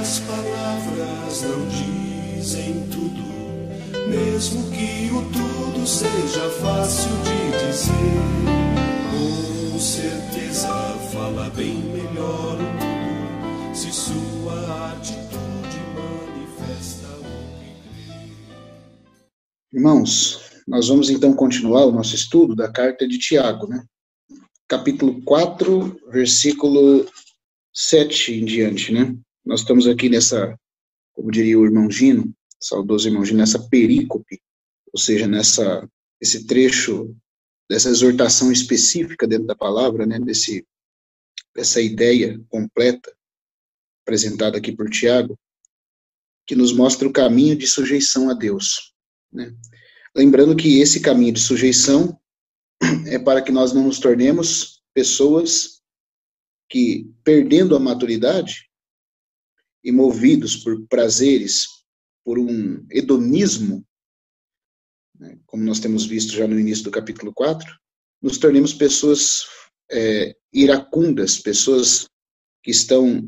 as palavras não dizem tudo, mesmo que o tudo seja fácil de dizer, com certeza fala bem melhor o tudo, se sua atitude manifesta o que crê. Irmãos, nós vamos então continuar o nosso estudo da carta de Tiago, né? Capítulo 4, versículo 7 em diante, né? Nós estamos aqui nessa, como diria o irmão Gino, saudoso irmão Gino, nessa perícope, ou seja, esse trecho dessa exortação específica dentro da palavra, né? Dessa ideia completa apresentada aqui por Tiago, que nos mostra o caminho de sujeição a Deus, né? Lembrando que esse caminho de sujeição é para que nós não nos tornemos pessoas que, perdendo a maturidade e movidos por prazeres, por um hedonismo, né, como nós temos visto já no início do capítulo 4, nos tornemos pessoas iracundas, pessoas que estão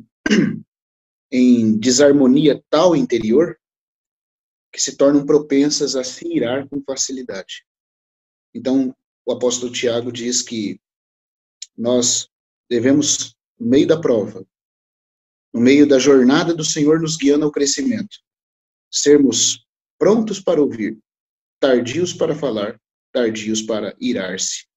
em desarmonia tal interior que se tornam propensas a se irar com facilidade. Então, o apóstolo Tiago diz que nós devemos, no meio da prova, no meio da jornada do Senhor nos guiando ao crescimento, sermos prontos para ouvir, tardios para falar, tardios para irar-se.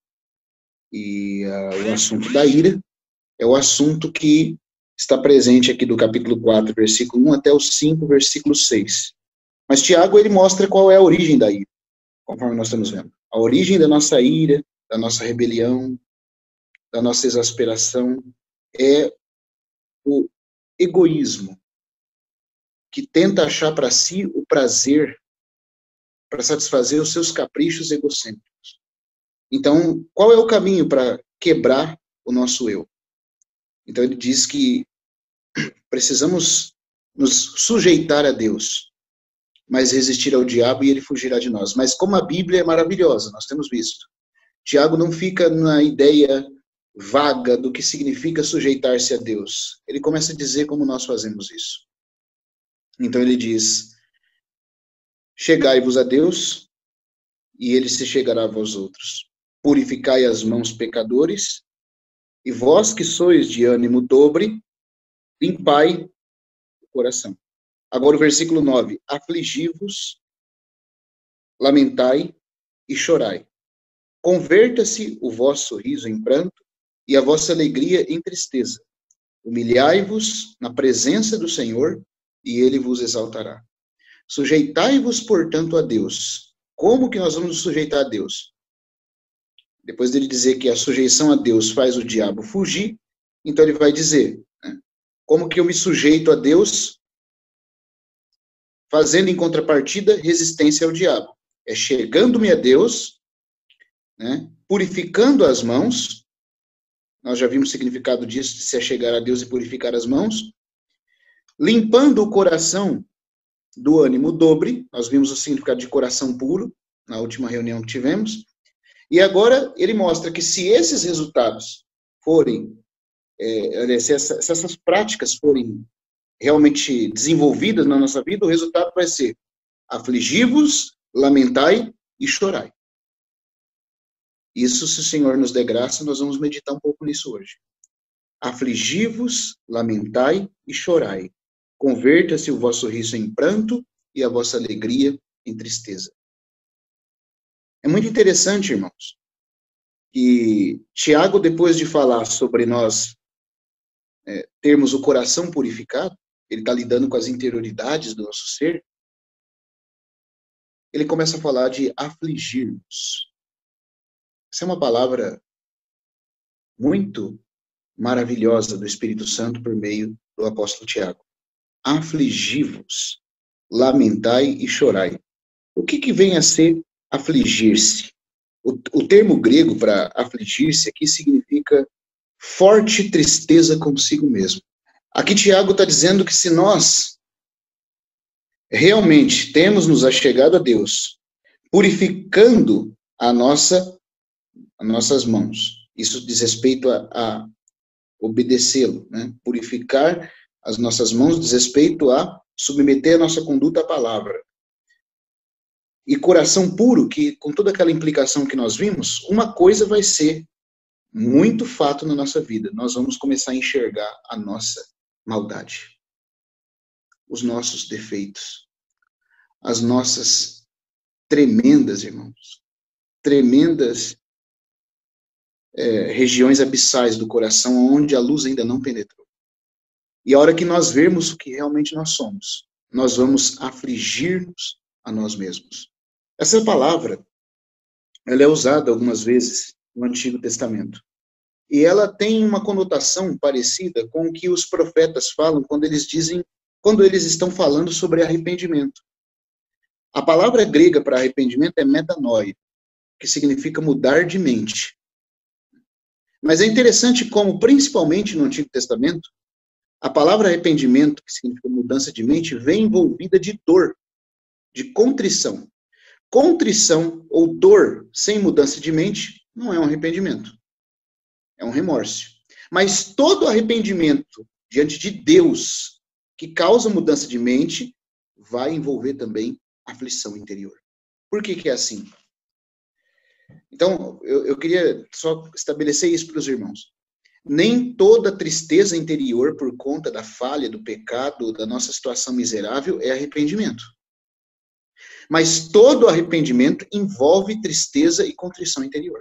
E o assunto da ira é o assunto que está presente aqui do capítulo 4, versículo 1 até o 5, versículo 6. Mas Tiago, ele mostra qual é a origem da ira, conforme nós estamos vendo. A origem da nossa ira, da nossa rebelião, da nossa exasperação, é o egoísmo, que tenta achar para si o prazer, para satisfazer os seus caprichos egocêntricos. Então, qual é o caminho para quebrar o nosso eu? Então, ele diz que precisamos nos sujeitar a Deus, mas resistir ao diabo e ele fugirá de nós. Mas como a Bíblia é maravilhosa, nós temos visto, Tiago não fica na ideia vaga do que significa sujeitar-se a Deus. Ele começa a dizer como nós fazemos isso. Então ele diz: chegai-vos a Deus, e ele se chegará a vós outros. Purificai as mãos, pecadores, e vós que sois de ânimo dobre, limpai o coração. Agora o versículo 9. Afligi-vos, lamentai e chorai. Converta-se o vosso riso em pranto e a vossa alegria em tristeza. Humilhai-vos na presença do Senhor e ele vos exaltará. Sujeitai-vos, portanto, a Deus. Como que nós vamos nos sujeitar a Deus? Depois dele dizer que a sujeição a Deus faz o diabo fugir, então ele vai dizer, né, como que eu me sujeito a Deus, fazendo em contrapartida resistência ao diabo? É chegando-me a Deus, né, purificando as mãos. Nós já vimos o significado disso, de se chegar a Deus e purificar as mãos. Limpando o coração do ânimo dobre. Nós vimos o significado de coração puro, na última reunião que tivemos. E agora ele mostra que se esses resultados forem, se essas práticas forem realmente desenvolvidas na nossa vida, o resultado vai ser: afligi-vos, lamentai e chorai. Isso, se o Senhor nos der graça, nós vamos meditar um pouco nisso hoje. Afligi-vos, lamentai e chorai. Converta-se o vosso riso em pranto e a vossa alegria em tristeza. É muito interessante, irmãos, que Tiago, depois de falar sobre nós termos o coração purificado, ele está lidando com as interioridades do nosso ser, ele começa a falar de afligir-nos. Essa é uma palavra muito maravilhosa do Espírito Santo por meio do apóstolo Tiago. Afligi-vos, lamentai e chorai. O que vem a ser afligir-se? O termo grego para afligir-se aqui significa forte tristeza consigo mesmo. Aqui Tiago está dizendo que se nós realmente temos nos achegado a Deus, purificando as nossas mãos, isso diz respeito a obedecê-lo, né? Purificar as nossas mãos diz respeito a submeter a nossa conduta à palavra. E coração puro, que com toda aquela implicação que nós vimos, uma coisa vai ser muito fato na nossa vida. Nós vamos começar a enxergar a nossa maldade, os nossos defeitos, as nossas tremendas, irmãos, tremendas regiões abissais do coração onde a luz ainda não penetrou. E a hora que nós vermos o que realmente nós somos, nós vamos afligir-nos a nós mesmos. Essa palavra, ela é usada algumas vezes no Antigo Testamento. E ela tem uma conotação parecida com o que os profetas falam quando eles estão falando sobre arrependimento. A palavra grega para arrependimento é metanoia, que significa mudar de mente. Mas é interessante como, principalmente no Antigo Testamento, a palavra arrependimento, que significa mudança de mente, vem envolvida de dor, de contrição. Contrição ou dor sem mudança de mente não é um arrependimento. É um remorso. Mas todo arrependimento diante de Deus que causa mudança de mente vai envolver também aflição interior. Por que é assim? Então, eu queria só estabelecer isso para os irmãos. Nem toda tristeza interior por conta da falha, do pecado, da nossa situação miserável é arrependimento. Mas todo arrependimento envolve tristeza e contrição interior.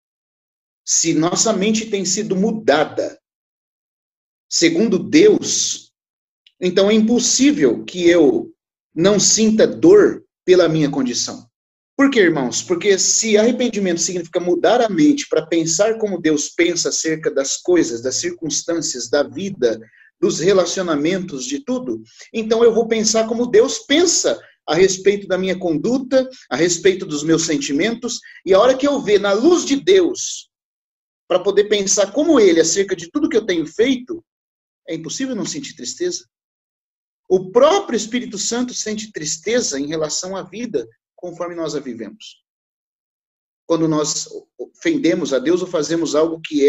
Se nossa mente tem sido mudada segundo Deus, então é impossível que eu não sinta dor pela minha condição. Por quê, irmãos? Porque se arrependimento significa mudar a mente para pensar como Deus pensa acerca das coisas, das circunstâncias, da vida, dos relacionamentos, de tudo, então eu vou pensar como Deus pensa a respeito da minha conduta, a respeito dos meus sentimentos, e a hora que eu ver na luz de Deus, para poder pensar como Ele acerca de tudo que eu tenho feito, é impossível não sentir tristeza. O próprio Espírito Santo sente tristeza em relação à vida, conforme nós a vivemos. Quando nós ofendemos a Deus ou fazemos algo que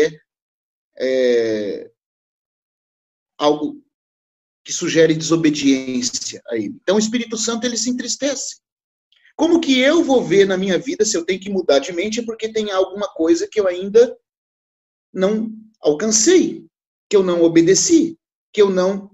algo que sugere desobediência a Ele. Então o Espírito Santo, ele se entristece. Como que eu vou ver na minha vida se eu tenho que mudar de mente é porque tem alguma coisa que eu ainda não alcancei, que eu não obedeci, que eu não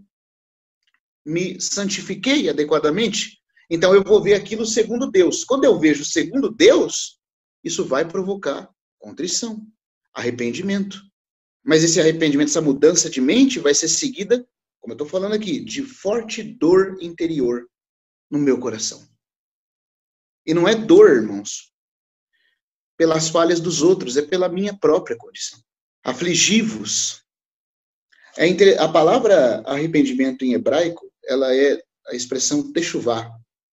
me santifiquei adequadamente. Então eu vou ver aquilo segundo Deus. Quando eu vejo segundo Deus, isso vai provocar contrição, arrependimento. Mas esse arrependimento, essa mudança de mente vai ser seguida, como eu estou falando aqui, de forte dor interior no meu coração. E não é dor, irmãos, pelas falhas dos outros, é pela minha própria condição. Afligi-vos. A palavra arrependimento em hebraico, ela é a expressão techuvá,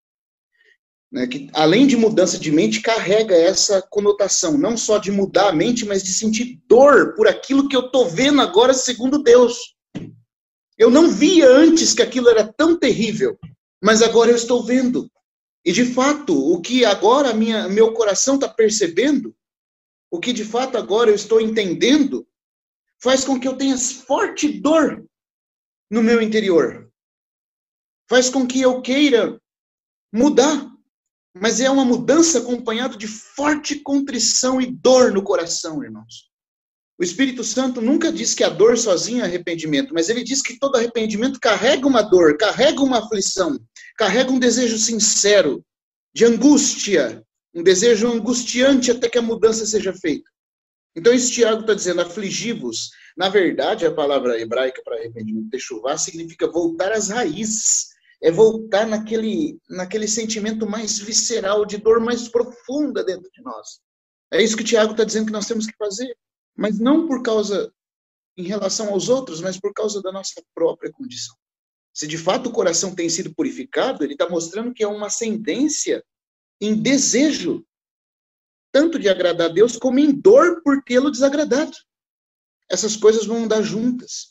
né, que além de mudança de mente, carrega essa conotação, não só de mudar a mente, mas de sentir dor por aquilo que eu estou vendo agora segundo Deus. Eu não via antes que aquilo era tão terrível, mas agora eu estou vendo. E de fato, o que agora meu coração está percebendo, o que de fato agora eu estou entendendo, faz com que eu tenha forte dor no meu interior. Faz com que eu queira mudar. Mas é uma mudança acompanhada de forte contrição e dor no coração, irmãos. O Espírito Santo nunca diz que a dor sozinha é arrependimento, mas ele diz que todo arrependimento carrega uma dor, carrega uma aflição, carrega um desejo sincero, de angústia, um desejo angustiante até que a mudança seja feita. Então, esse Tiago está dizendo, afligi-vos. Na verdade, a palavra hebraica para arrependimento, techuvá, significa voltar às raízes. É voltar naquele sentimento mais visceral, de dor mais profunda dentro de nós. É isso que o Tiago está dizendo que nós temos que fazer. Mas não por causa, em relação aos outros, mas por causa da nossa própria condição. Se de fato o coração tem sido purificado, ele está mostrando que é uma ascendência em desejo, tanto de agradar a Deus, como em dor por tê-lo desagradado. Essas coisas vão andar juntas.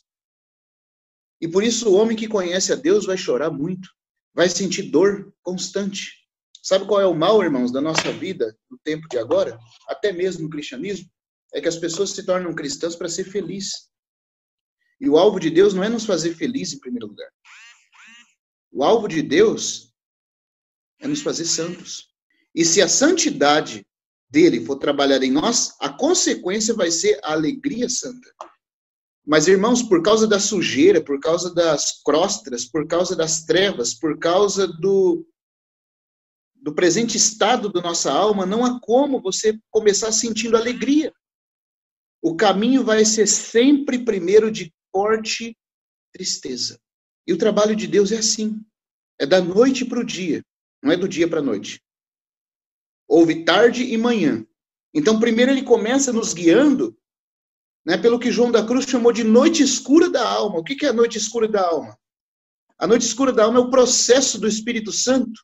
E por isso o homem que conhece a Deus vai chorar muito, vai sentir dor constante. Sabe qual é o mal, irmãos, da nossa vida, no tempo de agora? Até mesmo no cristianismo? É que as pessoas se tornam cristãs para ser felizes. E o alvo de Deus não é nos fazer felizes em primeiro lugar. O alvo de Deus é nos fazer santos. E se a santidade dele for trabalhada em nós, a consequência vai ser a alegria santa. Mas, irmãos, por causa da sujeira, por causa das crostras, por causa das trevas, por causa do presente estado da nossa alma, não há como você começar sentindo alegria. O caminho vai ser sempre primeiro de forte tristeza. E o trabalho de Deus é assim. É da noite para o dia, não é do dia para a noite. Houve tarde e manhã. Então, primeiro ele começa nos guiando, né, pelo que João da Cruz chamou de noite escura da alma. O que é a noite escura da alma? A noite escura da alma é o processo do Espírito Santo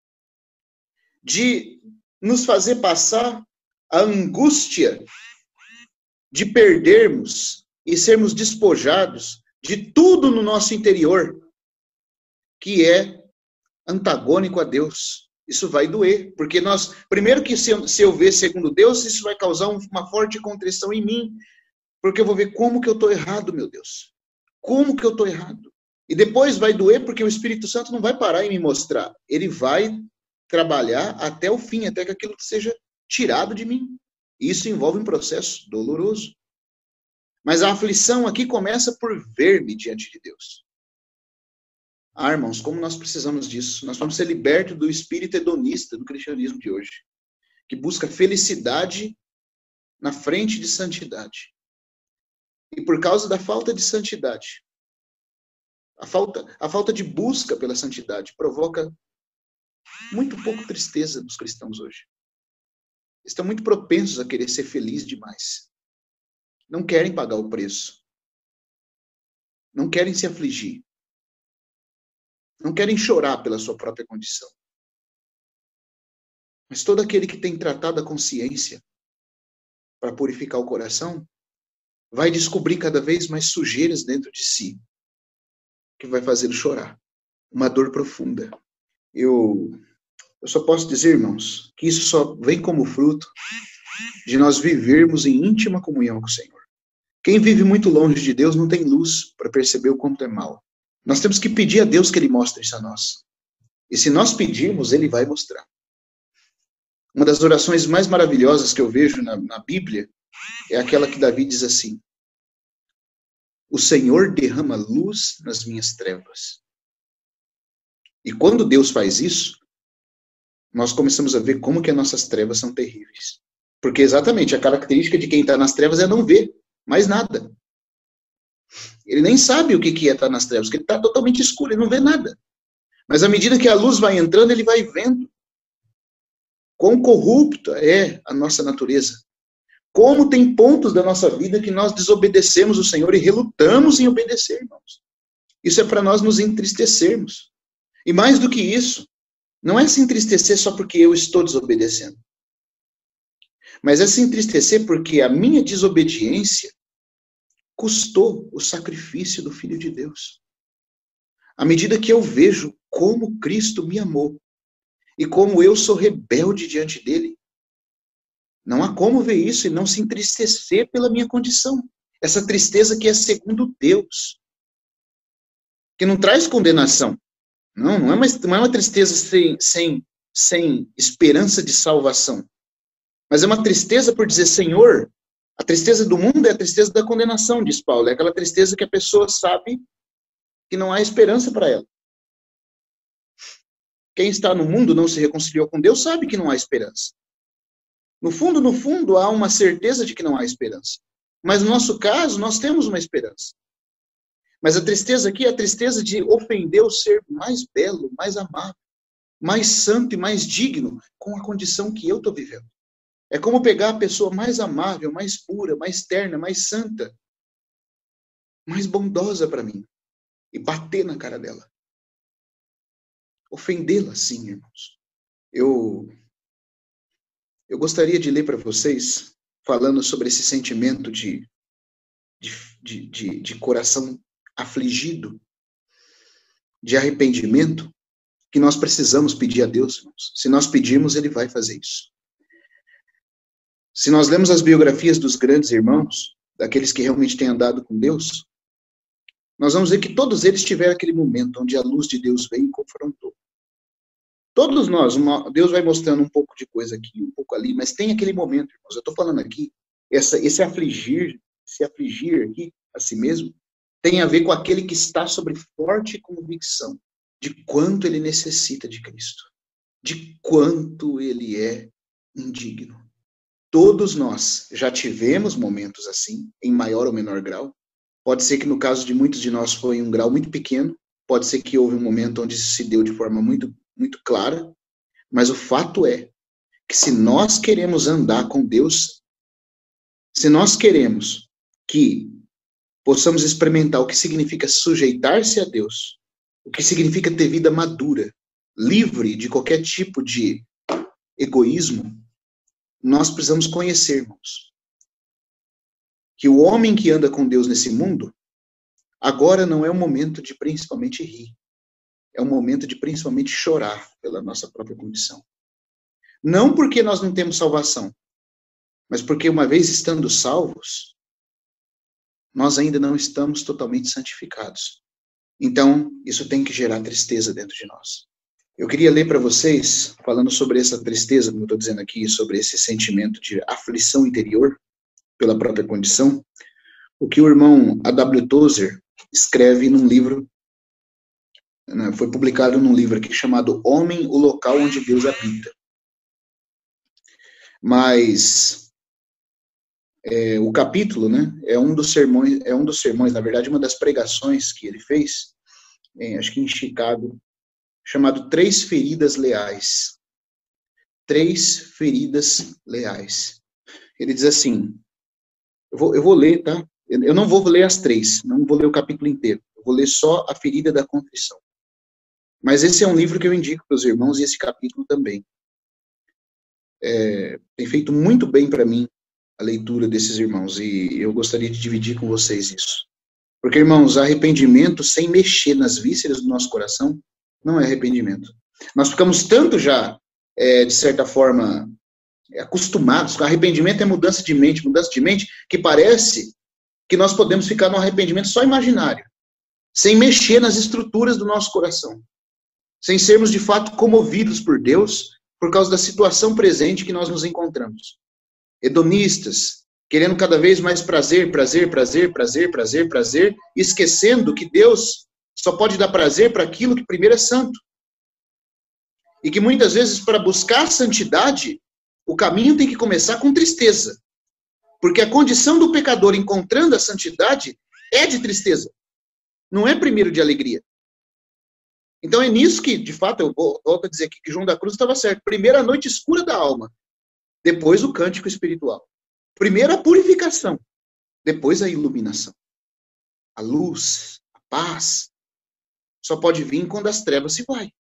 de nos fazer passar a angústia de perdermos e sermos despojados de tudo no nosso interior que é antagônico a Deus. Isso vai doer, porque nós, primeiro que se eu ver segundo Deus, isso vai causar uma forte contrição em mim, porque eu vou ver como que eu estou errado, meu Deus. Como que eu estou errado? E depois vai doer porque o Espírito Santo não vai parar em me mostrar. Ele vai trabalhar até o fim, até que aquilo seja tirado de mim. Isso envolve um processo doloroso. Mas a aflição aqui começa por ver-me diante de Deus. Ah, irmãos, como nós precisamos disso. Nós vamos ser libertos do espírito hedonista do cristianismo de hoje, que busca felicidade na frente de santidade. E por causa da falta de santidade, a falta de busca pela santidade provoca muito pouco tristeza dos cristãos hoje. Estão muito propensos a querer ser felizes demais. Não querem pagar o preço. Não querem se afligir. Não querem chorar pela sua própria condição. Mas todo aquele que tem tratado a consciência para purificar o coração, vai descobrir cada vez mais sujeiras dentro de si, que vai fazê-lo chorar. Uma dor profunda. Eu só posso dizer, irmãos, que isso só vem como fruto de nós vivermos em íntima comunhão com o Senhor. Quem vive muito longe de Deus não tem luz para perceber o quanto é mal. Nós temos que pedir a Deus que Ele mostre isso a nós. E se nós pedirmos, Ele vai mostrar. Uma das orações mais maravilhosas que eu vejo na Bíblia é aquela que Davi diz assim: o Senhor derrama luz nas minhas trevas. E quando Deus faz isso, nós começamos a ver como que as nossas trevas são terríveis. Porque exatamente a característica de quem está nas trevas é não ver mais nada. Ele nem sabe o que é estar nas trevas, porque ele está totalmente escuro, ele não vê nada. Mas à medida que a luz vai entrando, ele vai vendo quão corrupta é a nossa natureza. Como tem pontos da nossa vida que nós desobedecemos o Senhor e relutamos em obedecer, irmãos. Isso é para nós nos entristecermos. E mais do que isso, não é se entristecer só porque eu estou desobedecendo. Mas é se entristecer porque a minha desobediência custou o sacrifício do Filho de Deus. À medida que eu vejo como Cristo me amou e como eu sou rebelde diante dele, não há como ver isso e não se entristecer pela minha condição. Essa tristeza que é segundo Deus, que não traz condenação. Não é uma tristeza sem esperança de salvação. Mas é uma tristeza por dizer, Senhor, a tristeza do mundo é a tristeza da condenação, diz Paulo. É aquela tristeza que a pessoa sabe que não há esperança para ela. Quem está no mundo não se reconciliou com Deus sabe que não há esperança. No fundo, há uma certeza de que não há esperança. Mas no nosso caso, nós temos uma esperança. Mas a tristeza aqui é a tristeza de ofender o ser mais belo, mais amável, mais santo e mais digno com a condição que eu estou vivendo. É como pegar a pessoa mais amável, mais pura, mais terna, mais santa, mais bondosa para mim e bater na cara dela. Ofendê-la, sim, irmãos. Eu gostaria de ler para vocês, falando sobre esse sentimento de coração afligido, de arrependimento, que nós precisamos pedir a Deus, irmãos. Se nós pedirmos, Ele vai fazer isso. Se nós lemos as biografias dos grandes irmãos, daqueles que realmente têm andado com Deus, nós vamos ver que todos eles tiveram aquele momento onde a luz de Deus veio e confrontou. Todos nós, Deus vai mostrando um pouco de coisa aqui, um pouco ali, mas tem aquele momento, irmãos, eu estou falando aqui, esse afligir aqui a si mesmo, tem a ver com aquele que está sobre forte convicção de quanto ele necessita de Cristo, de quanto ele é indigno. Todos nós já tivemos momentos assim, em maior ou menor grau. Pode ser que no caso de muitos de nós foi um grau muito pequeno, pode ser que houve um momento onde isso se deu de forma muito, muito clara, mas o fato é que se nós queremos andar com Deus, se nós queremos que possamos experimentar o que significa sujeitar-se a Deus, o que significa ter vida madura, livre de qualquer tipo de egoísmo, nós precisamos conhecer, irmãos, que o homem que anda com Deus nesse mundo, agora não é o momento de principalmente rir, é o momento de principalmente chorar pela nossa própria condição. Não porque nós não temos salvação, mas porque uma vez estando salvos, nós ainda não estamos totalmente santificados. Então, isso tem que gerar tristeza dentro de nós. Eu queria ler para vocês, falando sobre essa tristeza, como eu estou dizendo aqui, sobre esse sentimento de aflição interior pela própria condição, o que o irmão A.W. Tozer escreve num livro, né, foi publicado num livro aqui chamado Homem, o Local Onde Deus Habita. Mas o capítulo, né, é um dos sermões, na verdade, uma das pregações que ele fez, acho que em Chicago, chamado 3 Feridas Leais. 3 Feridas Leais. Ele diz assim, eu vou ler, tá? Eu não vou ler as 3, não vou ler o capítulo inteiro, eu vou ler só a ferida da contrição. Mas esse é um livro que eu indico para os irmãos, e esse capítulo também. Tem feito muito bem para mim a leitura desses irmãos, e eu gostaria de dividir com vocês isso. Porque, irmãos, arrependimento sem mexer nas vísceras do nosso coração não é arrependimento. Nós ficamos tanto já, de certa forma, acostumados, com arrependimento é mudança de mente, que parece que nós podemos ficar no arrependimento só imaginário, sem mexer nas estruturas do nosso coração, sem sermos de fato comovidos por Deus, por causa da situação presente que nós nos encontramos. Hedonistas, querendo cada vez mais prazer, esquecendo que Deus só pode dar prazer para aquilo que primeiro é santo. E que muitas vezes, para buscar santidade, o caminho tem que começar com tristeza. Porque a condição do pecador encontrando a santidade é de tristeza. Não é primeiro de alegria. Então é nisso que, de fato, eu volto a dizer aqui que João da Cruz estava certo. Primeiro a noite escura da alma. Depois o cântico espiritual. Primeiro a purificação. Depois a iluminação. A luz, a paz, só pode vir quando as trevas se vai.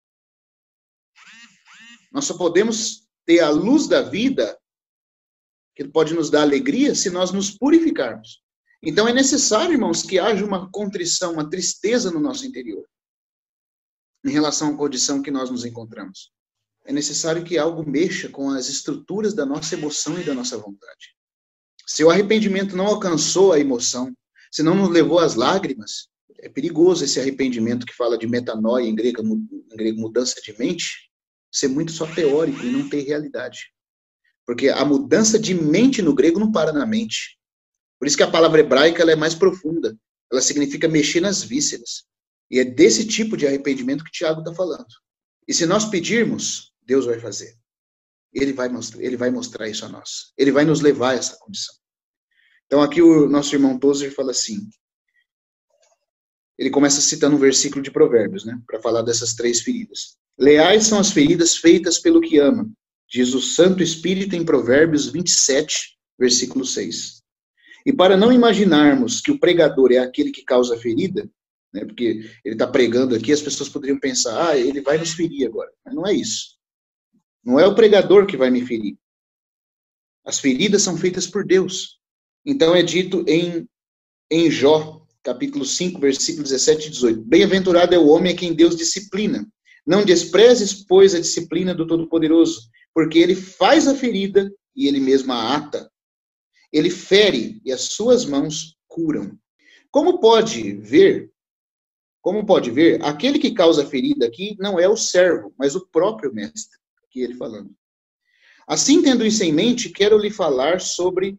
Nós só podemos ter a luz da vida, que pode nos dar alegria, se nós nos purificarmos. Então é necessário, irmãos, que haja uma contrição, uma tristeza no nosso interior, em relação à condição que nós nos encontramos. É necessário que algo mexa com as estruturas da nossa emoção e da nossa vontade. Se o arrependimento não alcançou a emoção, se não nos levou às lágrimas, é perigoso esse arrependimento que fala de metanoia, em grego mudança de mente, ser muito só teórico e não ter realidade. Porque a mudança de mente no grego não para na mente. Por isso que a palavra hebraica ela é mais profunda. Ela significa mexer nas vísceras. E é desse tipo de arrependimento que Tiago está falando. E se nós pedirmos, Deus vai fazer. Ele vai mostrar isso a nós. Ele vai nos levar a essa condição. Então aqui o nosso irmão Tozer fala assim. Ele começa citando um versículo de Provérbios, né? Para falar dessas 3 feridas. Leais são as feridas feitas pelo que ama, diz o Santo Espírito em Provérbios 27, versículo 6. E para não imaginarmos que o pregador é aquele que causa a ferida, né, porque ele está pregando aqui, as pessoas poderiam pensar, ele vai nos ferir agora. Mas não é isso. Não é o pregador que vai me ferir. As feridas são feitas por Deus. Então é dito em Jó, capítulo 5, versículos 17 e 18. Bem-aventurado é o homem a quem Deus disciplina. Não desprezes, pois, a disciplina do Todo-Poderoso, porque ele faz a ferida e ele mesmo a ata. Ele fere e as suas mãos curam. Como pode ver, aquele que causa a ferida aqui não é o servo, mas o próprio mestre, que ele falando. Assim, tendo isso em mente, quero lhe falar sobre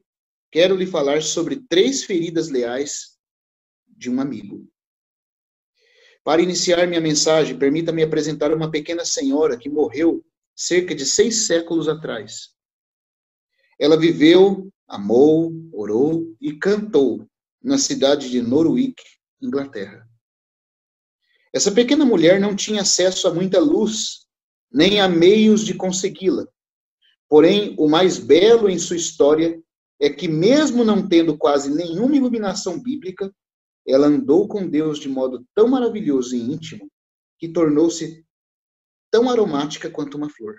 3 feridas leais de um amigo. Para iniciar minha mensagem, permita-me apresentar uma pequena senhora que morreu cerca de 6 séculos atrás. Ela viveu, amou, orou e cantou na cidade de Norwich, Inglaterra. Essa pequena mulher não tinha acesso a muita luz, nem a meios de consegui-la. Porém, o mais belo em sua história é que, mesmo não tendo quase nenhuma iluminação bíblica, ela andou com Deus de modo tão maravilhoso e íntimo que tornou-se tão aromática quanto uma flor.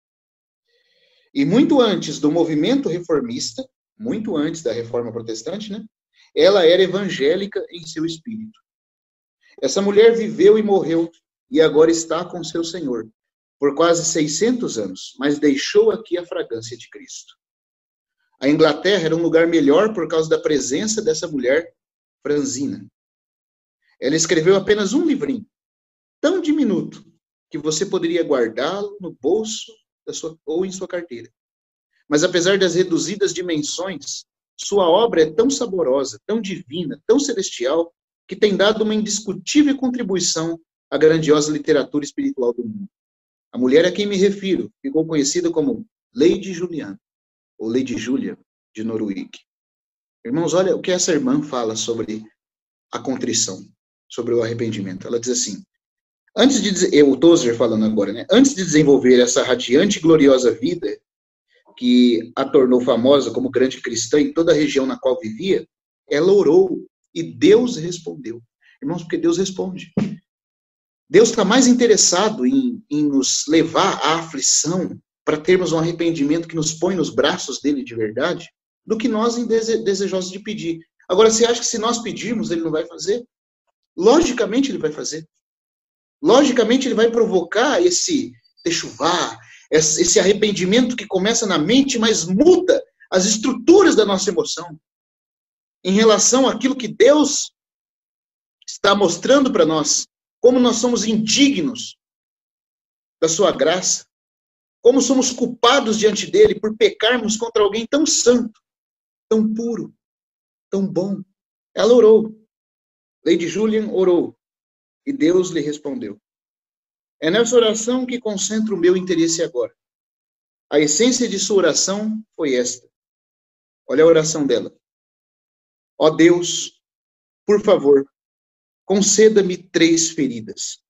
E muito antes do movimento reformista, muito antes da Reforma Protestante, né? Ela era evangélica em seu espírito. Essa mulher viveu e morreu e agora está com seu Senhor por quase 600 anos, mas deixou aqui a fragrância de Cristo. A Inglaterra era um lugar melhor por causa da presença dessa mulher franzina. Ela escreveu apenas um livrinho, tão diminuto, que você poderia guardá-lo no bolso ou em sua carteira. Mas apesar das reduzidas dimensões, sua obra é tão saborosa, tão divina, tão celestial, que tem dado uma indiscutível contribuição à grandiosa literatura espiritual do mundo. A mulher a quem me refiro ficou conhecida como Lady Julian, ou Lady Julia, de Norwich. Irmãos, olha o que essa irmã fala sobre a contrição, sobre o arrependimento. Ela diz assim, o Tozer falando agora, né? Antes de desenvolver essa radiante e gloriosa vida, que a tornou famosa como grande cristã em toda a região na qual vivia, ela orou e Deus respondeu. Irmãos, porque Deus responde. Deus está mais interessado em nos levar à aflição para termos um arrependimento que nos põe nos braços dele de verdade, do que nós desejosos de pedir. Agora, você acha que se nós pedirmos, ele não vai fazer? Logicamente, ele vai fazer. Logicamente, ele vai provocar esse techuvá, esse arrependimento que começa na mente, mas muda as estruturas da nossa emoção em relação àquilo que Deus está mostrando para nós, como nós somos indignos da sua graça, como somos culpados diante dele por pecarmos contra alguém tão santo, tão puro, tão bom. Ela orou. Lady Julian orou e Deus lhe respondeu. É nessa oração que concentro o meu interesse agora. A essência de sua oração foi esta. Olha a oração dela. Ó Deus, por favor, conceda-me 3 feridas.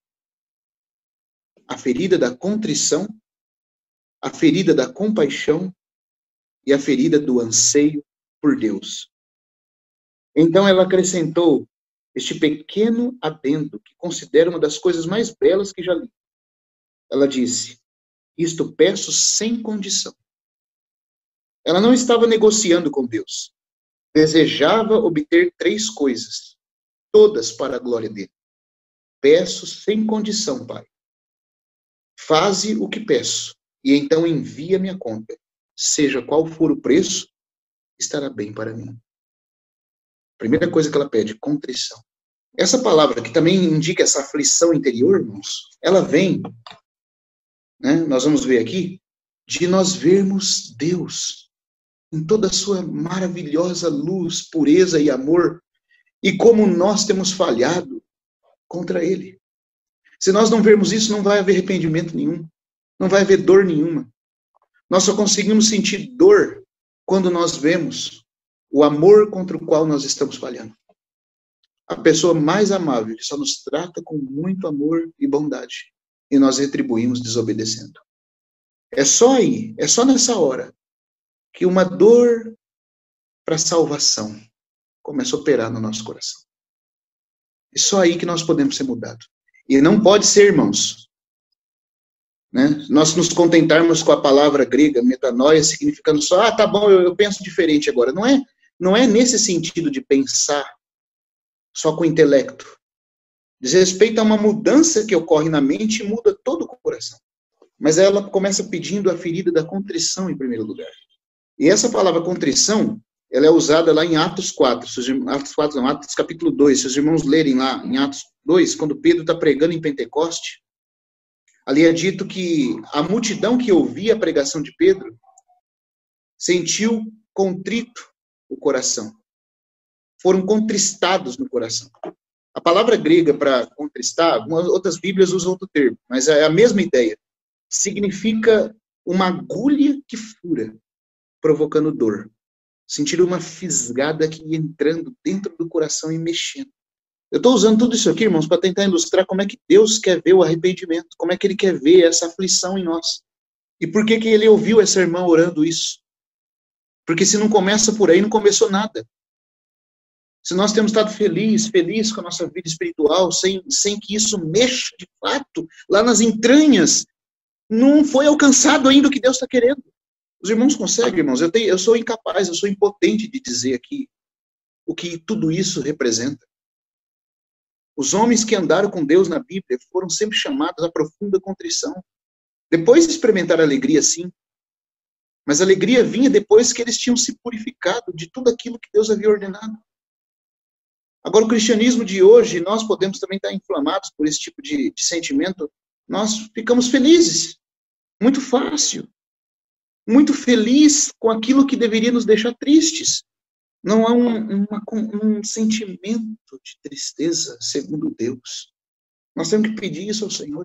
A ferida da contrição, a ferida da compaixão e a ferida do anseio por Deus. Então ela acrescentou este pequeno adendo que considero uma das coisas mais belas que já li. Ela disse, isto peço sem condição. Ela não estava negociando com Deus. Desejava obter 3 coisas, todas para a glória dele. Peço sem condição, Pai. Faze o que peço, e então envia-me a conta. Seja qual for o preço, estará bem para mim. Primeira coisa que ela pede, contrição. Essa palavra, que também indica essa aflição interior, irmãos, ela vem, né, nós vamos ver aqui, de nós vermos Deus em toda a sua maravilhosa luz, pureza e amor, e como nós temos falhado contra Ele. Se nós não vermos isso, não vai haver arrependimento nenhum, não vai haver dor nenhuma. Nós só conseguimos sentir dor quando nós vemos o amor contra o qual nós estamos falhando. A pessoa mais amável só nos trata com muito amor e bondade, e nós retribuímos desobedecendo. É só aí, é só nessa hora, que uma dor para salvação começa a operar no nosso coração. É só aí que nós podemos ser mudados. E não pode ser, irmãos, né, nós nos contentarmos com a palavra grega, metanoia, significando só, tá bom, eu penso diferente agora. Não é nesse sentido de pensar só com o intelecto. Diz respeito a uma mudança que ocorre na mente e muda todo o coração. Mas ela começa pedindo a ferida da contrição em primeiro lugar. E essa palavra contrição, ela é usada lá em Atos 4, Atos capítulo 2, se os irmãos lerem lá em Atos 2, quando Pedro está pregando em Pentecoste, ali é dito que a multidão que ouvia a pregação de Pedro sentiu contrito o coração. Foram contristados no coração. A palavra grega para contristar, algumas outras Bíblias usam outro termo, mas é a mesma ideia. Significa uma agulha que fura, provocando dor. Sentir uma fisgada que ia entrando dentro do coração e mexendo. Eu estou usando tudo isso aqui, irmãos, para tentar ilustrar como é que Deus quer ver o arrependimento, como é que Ele quer ver essa aflição em nós. E por que Ele ouviu essa irmã orando isso? Porque se não começa por aí, não começou nada. Se nós temos estado felizes com a nossa vida espiritual, sem que isso mexa de fato lá nas entranhas, não foi alcançado ainda o que Deus está querendo. Os irmãos conseguem, irmãos? Eu sou incapaz, eu sou impotente de dizer aqui o que tudo isso representa. Os homens que andaram com Deus na Bíblia foram sempre chamados à profunda contrição. Depois de experimentar alegria, sim. Mas a alegria vinha depois que eles tinham se purificado de tudo aquilo que Deus havia ordenado. Agora, o cristianismo de hoje, nós podemos também estar inflamados por esse tipo de sentimento. Nós ficamos felizes. Muito fácil. Muito feliz com aquilo que deveria nos deixar tristes. Não há um sentimento de tristeza, segundo Deus. Nós temos que pedir isso ao Senhor.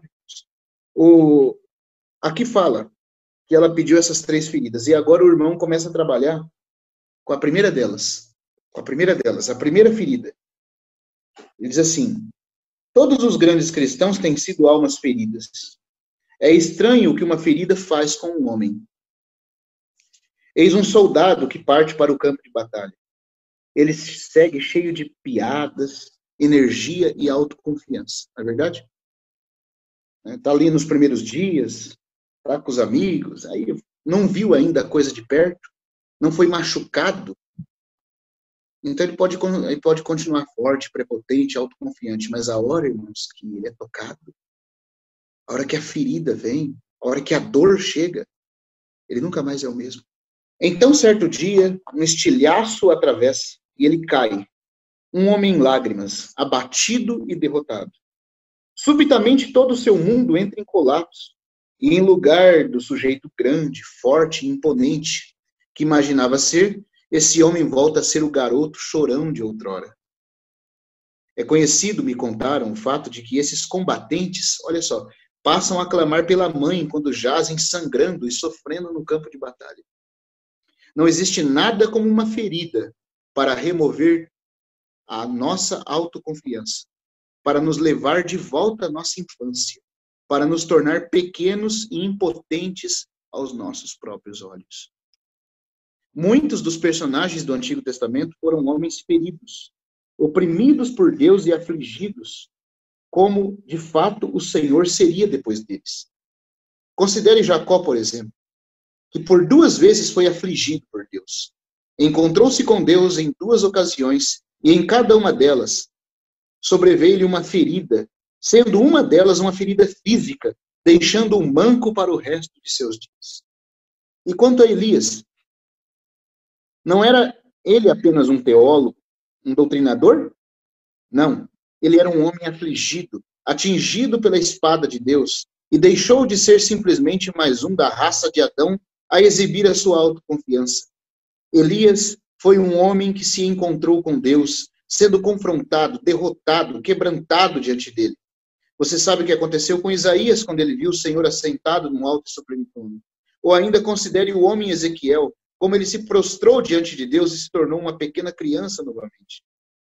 Aqui fala que ela pediu essas 3 feridas. E agora o irmão começa a trabalhar com a primeira delas. A primeira ferida. Ele diz assim: todos os grandes cristãos têm sido almas feridas. É estranho o que uma ferida faz com um homem. Eis um soldado que parte para o campo de batalha. Ele segue cheio de piadas, energia e autoconfiança. Não é verdade? Está ali nos primeiros dias, está com os amigos, aí não viu ainda a coisa de perto, não foi machucado. Então ele pode continuar forte, prepotente, autoconfiante, mas a hora, irmãos, que ele é tocado, a hora que a ferida vem, a hora que a dor chega, ele nunca mais é o mesmo. Então, certo dia, um estilhaço o atravessa e ele cai. Um homem em lágrimas, abatido e derrotado. Subitamente, todo o seu mundo entra em colapso. E em lugar do sujeito grande, forte e imponente que imaginava ser, esse homem volta a ser o garoto chorão de outrora. É conhecido, me contaram, o fato de que esses combatentes, olha só, passam a clamar pela mãe quando jazem sangrando e sofrendo no campo de batalha. Não existe nada como uma ferida para remover a nossa autoconfiança, para nos levar de volta à nossa infância, para nos tornar pequenos e impotentes aos nossos próprios olhos. Muitos dos personagens do Antigo Testamento foram homens feridos, oprimidos por Deus e afligidos, como, de fato, o Senhor seria depois deles. Considere Jacó, por exemplo, que por 2 vezes foi afligido por Deus. Encontrou-se com Deus em 2 ocasiões, e em cada uma delas sobreveio-lhe uma ferida, sendo uma delas uma ferida física, deixando-o manco para o resto de seus dias. E quanto a Elias, não era ele apenas um teólogo, um doutrinador? Não, ele era um homem afligido, atingido pela espada de Deus, e deixou de ser simplesmente mais um da raça de Adão a exibir a sua autoconfiança. Elias foi um homem que se encontrou com Deus, sendo confrontado, derrotado, quebrantado diante dele. Você sabe o que aconteceu com Isaías quando ele viu o Senhor assentado num alto e sublime trono. Ou ainda considere o homem Ezequiel, como ele se prostrou diante de Deus e se tornou uma pequena criança novamente.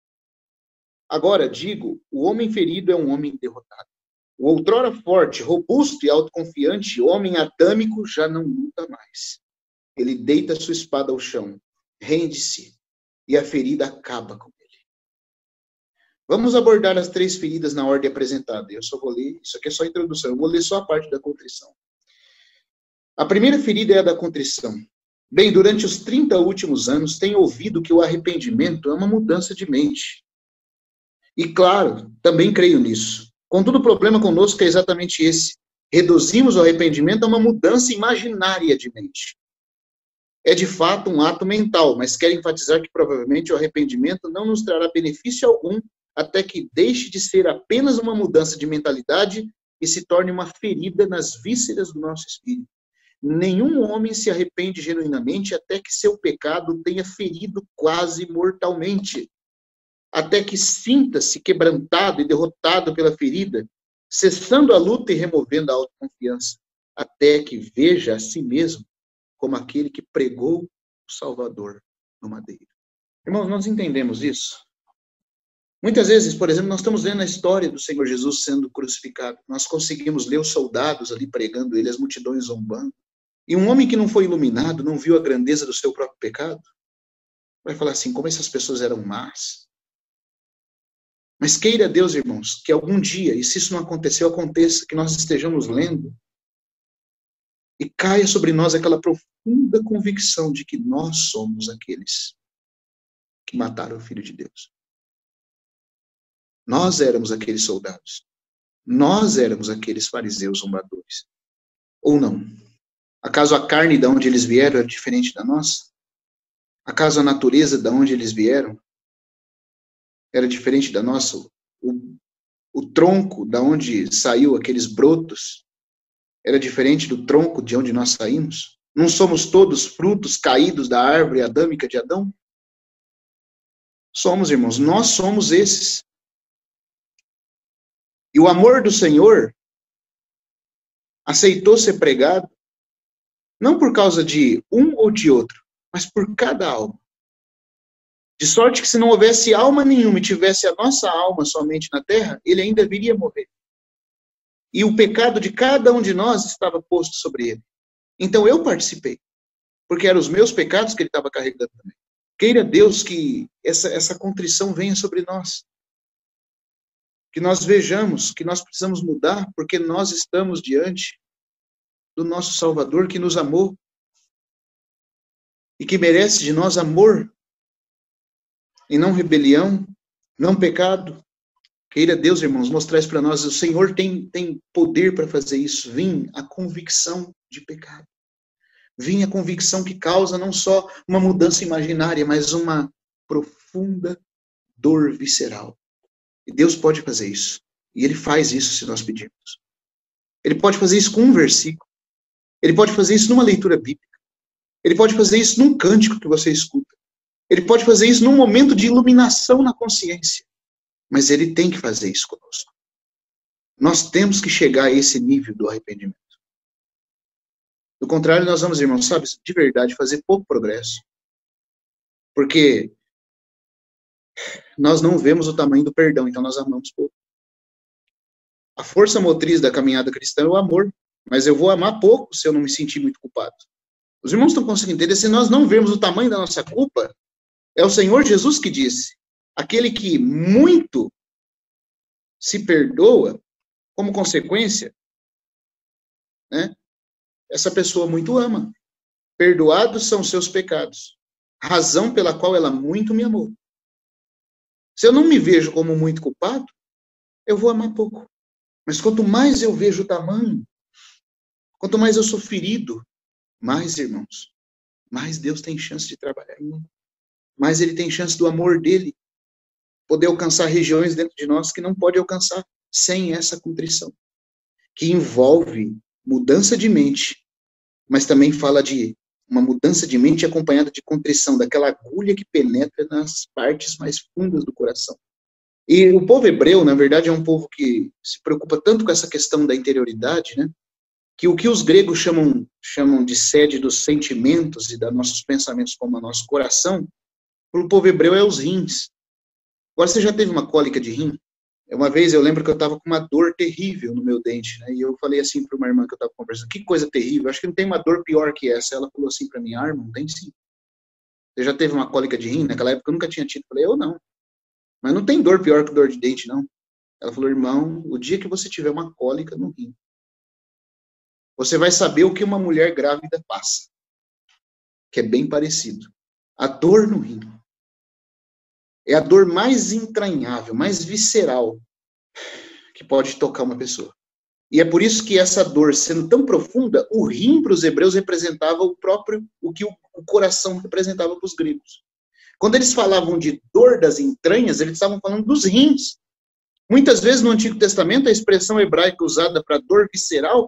Agora, digo, o homem ferido é um homem derrotado. O outrora forte, robusto e autoconfiante, homem adâmico, já não luta mais. Ele deita sua espada ao chão, rende-se, e a ferida acaba com ele. Vamos abordar as 3 feridas na ordem apresentada. Eu só vou ler, isso aqui é só a introdução, eu vou ler só a parte da contrição. A primeira ferida é a da contrição. Bem, durante os 30 últimos anos, tenho ouvido que o arrependimento é uma mudança de mente. E claro, também creio nisso. Contudo, o problema conosco é exatamente esse. Reduzimos o arrependimento a uma mudança imaginária de mente. é de fato um ato mental, mas quero enfatizar que provavelmente o arrependimento não nos trará benefício algum até que deixe de ser apenas uma mudança de mentalidade e se torne uma ferida nas vísceras do nosso espírito. Nenhum homem se arrepende genuinamente até que seu pecado tenha ferido quase mortalmente, até que sinta-se quebrantado e derrotado pela ferida, cessando a luta e removendo a autoconfiança, até que veja a si mesmo como aquele que pregou o Salvador no madeiro. Irmãos, nós entendemos isso? Muitas vezes, por exemplo, nós estamos lendo a história do Senhor Jesus sendo crucificado. Nós conseguimos ler os soldados ali pregando ele, as multidões zombando. E um homem que não foi iluminado, não viu a grandeza do seu próprio pecado, vai falar assim, como essas pessoas eram más. Mas queira Deus, irmãos, que algum dia, e se isso não aconteceu, aconteça, que nós estejamos lendo e caia sobre nós aquela profunda convicção de que nós somos aqueles que mataram o Filho de Deus. Nós éramos aqueles soldados. Nós éramos aqueles fariseus zombadores. Ou não? Acaso a carne de onde eles vieram era diferente da nossa? Acaso a natureza de onde eles vieram era diferente da nossa? O tronco de onde saiu aqueles brotos era diferente do tronco de onde nós saímos? Não somos todos frutos caídos da árvore adâmica de Adão? Somos, irmãos, nós somos esses. E o amor do Senhor aceitou ser pregado, não por causa de um ou de outro, mas por cada alma. De sorte que se não houvesse alma nenhuma e tivesse a nossa alma somente na terra, ele ainda viria morrer. E o pecado de cada um de nós estava posto sobre ele. Então eu participei, porque eram os meus pecados que ele estava carregando também. Queira Deus que essa contrição venha sobre nós. Que nós vejamos que nós precisamos mudar, porque nós estamos diante do nosso Salvador que nos amou e que merece de nós amor e não rebelião, não pecado. Queira Deus, irmãos, mostrar isso para nós. O Senhor tem poder para fazer isso. Vem a convicção de pecado. Vem a convicção que causa não só uma mudança imaginária, mas uma profunda dor visceral. E Deus pode fazer isso. E Ele faz isso se nós pedirmos. Ele pode fazer isso com um versículo. Ele pode fazer isso numa leitura bíblica. Ele pode fazer isso num cântico que você escuta. Ele pode fazer isso num momento de iluminação na consciência. Mas Ele tem que fazer isso conosco. Nós temos que chegar a esse nível do arrependimento. Do contrário, nós vamos, irmãos, sabe, de verdade, fazer pouco progresso. Porque nós não vemos o tamanho do perdão, então nós amamos pouco. A força motriz da caminhada cristã é o amor, mas eu vou amar pouco se eu não me sentir muito culpado. Os irmãos estão conseguindo entender? Se nós não vemos o tamanho da nossa culpa, é o Senhor Jesus que disse, aquele que muito se perdoa, como consequência, né, essa pessoa muito ama. Perdoados são seus pecados, razão pela qual ela muito me amou. Se eu não me vejo como muito culpado, eu vou amar pouco. Mas quanto mais eu vejo o tamanho, quanto mais eu sou ferido, mais, irmãos, mais Deus tem chance de trabalhar em mim. Mais Ele tem chance do amor dEle poder alcançar regiões dentro de nós que não pode alcançar sem essa contrição. Que envolve mudança de mente, mas também fala de uma mudança de mente acompanhada de contrição, daquela agulha que penetra nas partes mais fundas do coração. E o povo hebreu, na verdade, é um povo que se preocupa tanto com essa questão da interioridade, né? Que o que os gregos chamam de sede dos sentimentos e dos nossos pensamentos como o nosso coração, para o povo hebreu é os rins. Agora, você já teve uma cólica de rim? Uma vez eu lembro que eu estava com uma dor terrível no meu dente, né? E eu falei assim para uma irmã que eu estava conversando, que coisa terrível, acho que não tem uma dor pior que essa. Ela falou assim para mim, irmão, tem sim. Você já teve uma cólica de rim? Naquela época eu nunca tinha tido. Eu falei, eu não. Mas não tem dor pior que dor de dente, não. Ela falou, irmão, o dia que você tiver uma cólica no rim, você vai saber o que uma mulher grávida passa. Que é bem parecido. A dor no rim é a dor mais entranhável, mais visceral que pode tocar uma pessoa. E é por isso que essa dor, sendo tão profunda, o rim para os hebreus representava o que o coração representava para os gregos. Quando eles falavam de dor das entranhas, eles estavam falando dos rins. Muitas vezes no Antigo Testamento, a expressão hebraica usada para dor visceral,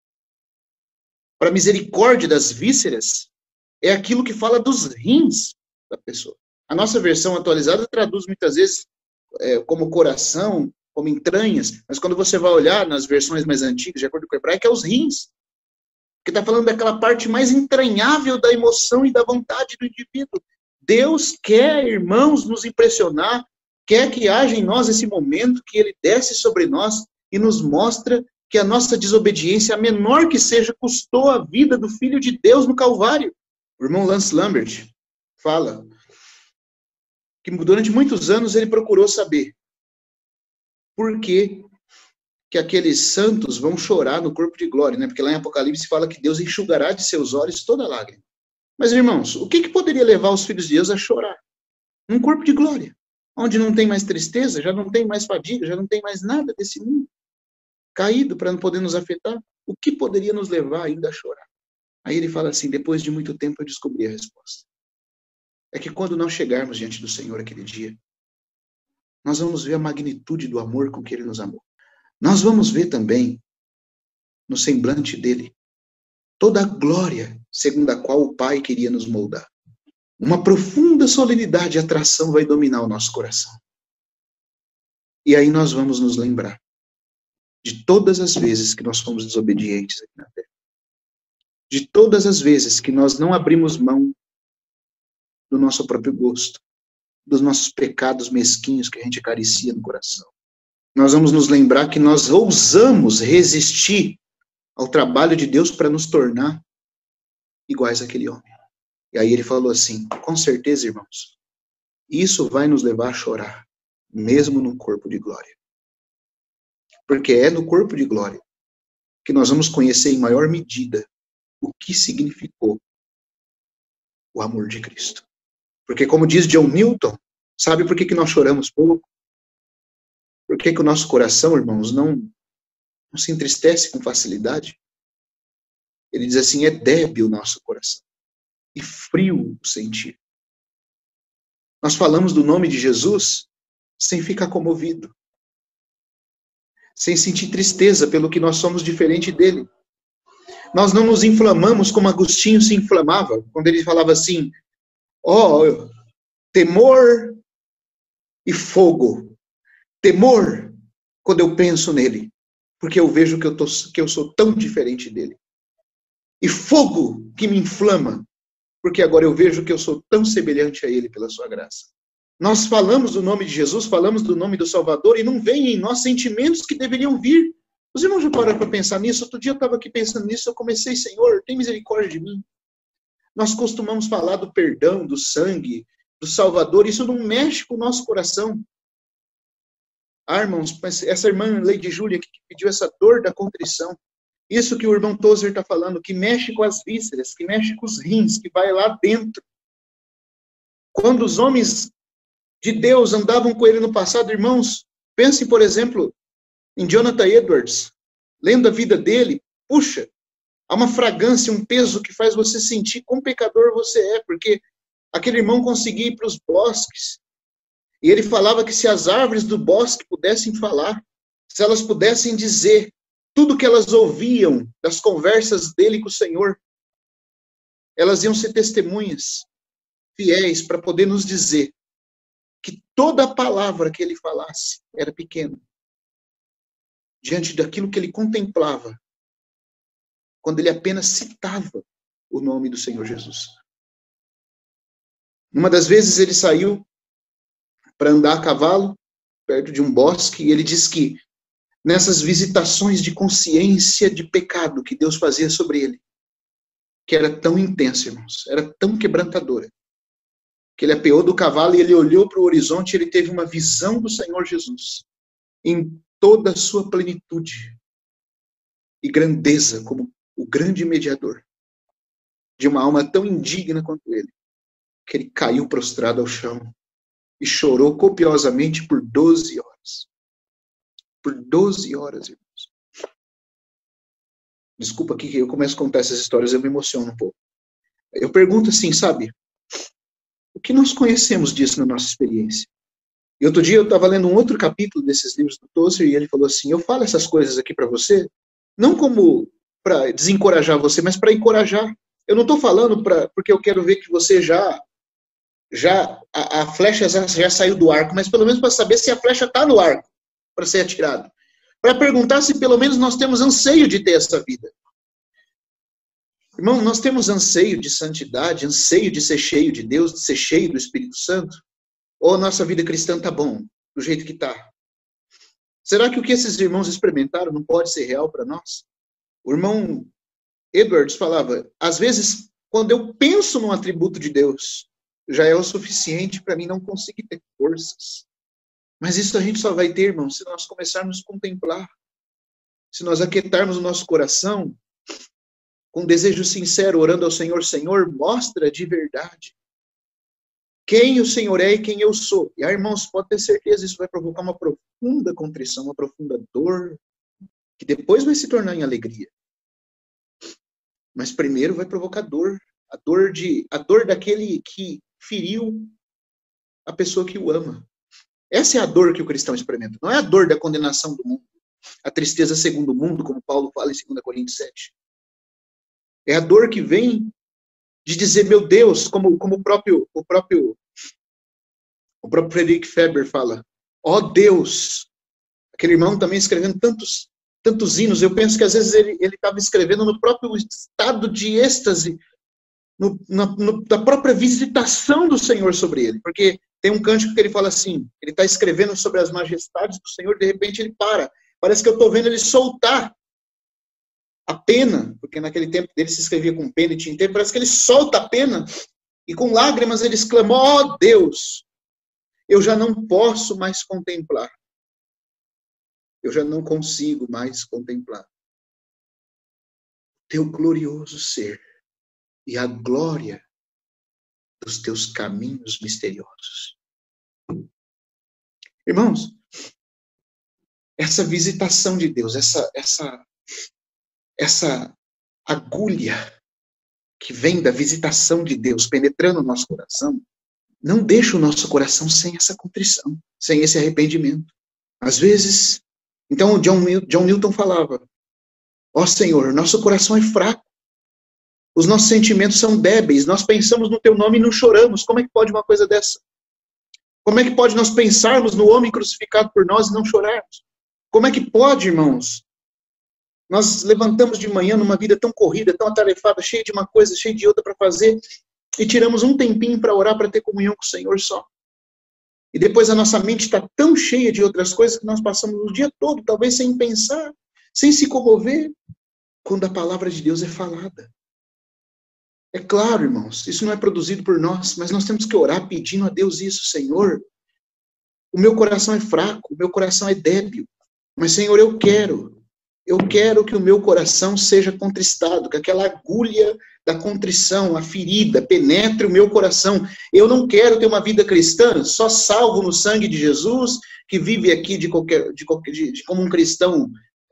para misericórdia das vísceras, é aquilo que fala dos rins da pessoa. A nossa versão atualizada traduz muitas vezes como coração, como entranhas, mas quando você vai olhar nas versões mais antigas, de acordo com o hebraico, é os rins. Que está falando daquela parte mais entranhável da emoção e da vontade do indivíduo. Deus quer, irmãos, nos impressionar, quer que haja em nós esse momento que ele desce sobre nós e nos mostra que a nossa desobediência, a menor que seja, custou a vida do Filho de Deus no Calvário. O irmão Lance Lambert fala que durante muitos anos ele procurou saber por que aqueles santos vão chorar no corpo de glória, né? Porque lá em Apocalipse fala que Deus enxugará de seus olhos toda lágrima. Mas, irmãos, o que poderia levar os filhos de Deus a chorar? Num corpo de glória, onde não tem mais tristeza, já não tem mais fadiga, já não tem mais nada desse mundo caído para não poder nos afetar. O que poderia nos levar ainda a chorar? Aí ele fala assim, depois de muito tempo eu descobri a resposta. É que quando nós chegarmos diante do Senhor aquele dia, nós vamos ver a magnitude do amor com que Ele nos amou. Nós vamos ver também, no semblante dele, toda a glória segundo a qual o Pai queria nos moldar. Uma profunda solenidade e atração vai dominar o nosso coração. E aí nós vamos nos lembrar de todas as vezes que nós fomos desobedientes aqui na terra. De todas as vezes que nós não abrimos mão do nosso próprio gosto, dos nossos pecados mesquinhos que a gente acaricia no coração. Nós vamos nos lembrar que nós ousamos resistir ao trabalho de Deus para nos tornar iguais àquele homem. E aí ele falou assim, com certeza, irmãos, isso vai nos levar a chorar, mesmo no corpo de glória. Porque é no corpo de glória que nós vamos conhecer em maior medida o que significou o amor de Cristo. Porque como diz John Newton, sabe por que nós choramos pouco? Por que o nosso coração, irmãos, não se entristece com facilidade? Ele diz assim, é débil o nosso coração e frio o sentir. Nós falamos do nome de Jesus sem ficar comovido, sem sentir tristeza pelo que nós somos diferente dele. Nós não nos inflamamos como Agostinho se inflamava, quando ele falava assim, temor e fogo. Temor, quando eu penso nele, porque eu vejo que eu sou tão diferente dele. E fogo que me inflama, porque agora eu vejo que eu sou tão semelhante a ele pela sua graça. Nós falamos do nome de Jesus, falamos do nome do Salvador, e não vem em nós sentimentos que deveriam vir. Os irmãos já pararam para pensar nisso? Outro dia eu estava aqui pensando nisso, eu comecei, Senhor, tem misericórdia de mim. Nós costumamos falar do perdão, do sangue, do Salvador, isso não mexe com o nosso coração. Ah, irmãos, essa irmã Lady Júlia que pediu essa dor da contrição, isso que o irmão Tozer está falando, que mexe com as vísceras, que mexe com os rins, que vai lá dentro. Quando os homens de Deus andavam com ele no passado, irmãos, pensem, por exemplo, em Jonathan Edwards, lendo a vida dele, puxa, há uma fragrância, um peso que faz você sentir quão pecador você é, porque aquele irmão conseguia ir para os bosques, e ele falava que se as árvores do bosque pudessem falar, se elas pudessem dizer tudo que elas ouviam das conversas dele com o Senhor, elas iam ser testemunhas fiéis para poder nos dizer que toda a palavra que ele falasse era pequena, diante daquilo que ele contemplava, quando ele apenas citava o nome do Senhor Jesus. Uma das vezes ele saiu para andar a cavalo, perto de um bosque, e ele diz que nessas visitações de consciência de pecado que Deus fazia sobre ele, que era tão intensa, irmãos, era tão quebrantadora, que ele apeou do cavalo e ele olhou para o horizonte e ele teve uma visão do Senhor Jesus, em toda a sua plenitude e grandeza, como o grande mediador de uma alma tão indigna quanto ele, que ele caiu prostrado ao chão e chorou copiosamente por 12 horas. Por 12 horas, irmãos. Desculpa aqui que eu começo a contar essas histórias, eu me emociono um pouco. Eu pergunto assim, sabe, o que nós conhecemos disso na nossa experiência? E outro dia eu estava lendo um outro capítulo desses livros do Tozer e ele falou assim, eu falo essas coisas aqui para você, não como para desencorajar você, mas para encorajar. Eu não estou falando porque eu quero ver que você a flecha já saiu do arco, mas pelo menos para saber se a flecha está no arco para ser atirada. Para perguntar se pelo menos nós temos anseio de ter essa vida. Irmão, nós temos anseio de santidade, anseio de ser cheio de Deus, de ser cheio do Espírito Santo? Ou a nossa vida cristã está bom, do jeito que está? Será que o que esses irmãos experimentaram não pode ser real para nós? O irmão Edwards falava, às vezes, quando eu penso num atributo de Deus, já é o suficiente para mim não conseguir ter forças. Mas isso a gente só vai ter, irmão, se nós começarmos a contemplar. Se nós aquietarmos o nosso coração, com um desejo sincero, orando ao Senhor, Senhor, mostra de verdade quem o Senhor é e quem eu sou. E, irmãos, pode ter certeza, isso vai provocar uma profunda contrição, uma profunda dor, que depois vai se tornar em alegria. Mas primeiro vai provocar dor, a dor daquele que feriu a pessoa que o ama. Essa é a dor que o cristão experimenta. Não é a dor da condenação do mundo, a tristeza segundo o mundo, como Paulo fala em 2 Coríntios 7. É a dor que vem de dizer, meu Deus, como o próprio Friedrich Faber fala, ó Deus, aquele irmão também escrevendo tantos hinos, eu penso que às vezes ele estava escrevendo no próprio estado de êxtase, da própria visitação do Senhor sobre ele, porque tem um cântico que ele fala assim, ele está escrevendo sobre as majestades do Senhor, de repente ele parece que eu estou vendo ele soltar a pena, porque naquele tempo dele se escrevia com pena e tinteiro, parece que ele solta a pena, e com lágrimas ele exclama, ó Deus, eu já não posso mais contemplar, eu já não consigo mais contemplar teu glorioso ser e a glória dos teus caminhos misteriosos. Irmãos, essa visitação de Deus, essa agulha que vem da visitação de Deus penetrando o nosso coração, não deixa o nosso coração sem essa contrição, sem esse arrependimento. Às vezes, então John Newton falava, ó Senhor, nosso coração é fraco, os nossos sentimentos são débeis, nós pensamos no teu nome e não choramos. Como é que pode uma coisa dessa? Como é que pode nós pensarmos no homem crucificado por nós e não chorarmos? Como é que pode, irmãos? Nós levantamos de manhã numa vida tão corrida, tão atarefada, cheia de uma coisa, cheia de outra para fazer, e tiramos um tempinho para orar, para ter comunhão com o Senhor só. E depois a nossa mente está tão cheia de outras coisas que nós passamos o dia todo, talvez sem pensar, sem se comover, quando a palavra de Deus é falada. É claro, irmãos, isso não é produzido por nós, mas nós temos que orar pedindo a Deus isso, Senhor. O meu coração é fraco, o meu coração é débil, mas, Senhor, eu quero que o meu coração seja contristado, que aquela agulha da contrição, a ferida, penetre o meu coração. Eu não quero ter uma vida cristã só salvo no sangue de Jesus, que vive aqui como um cristão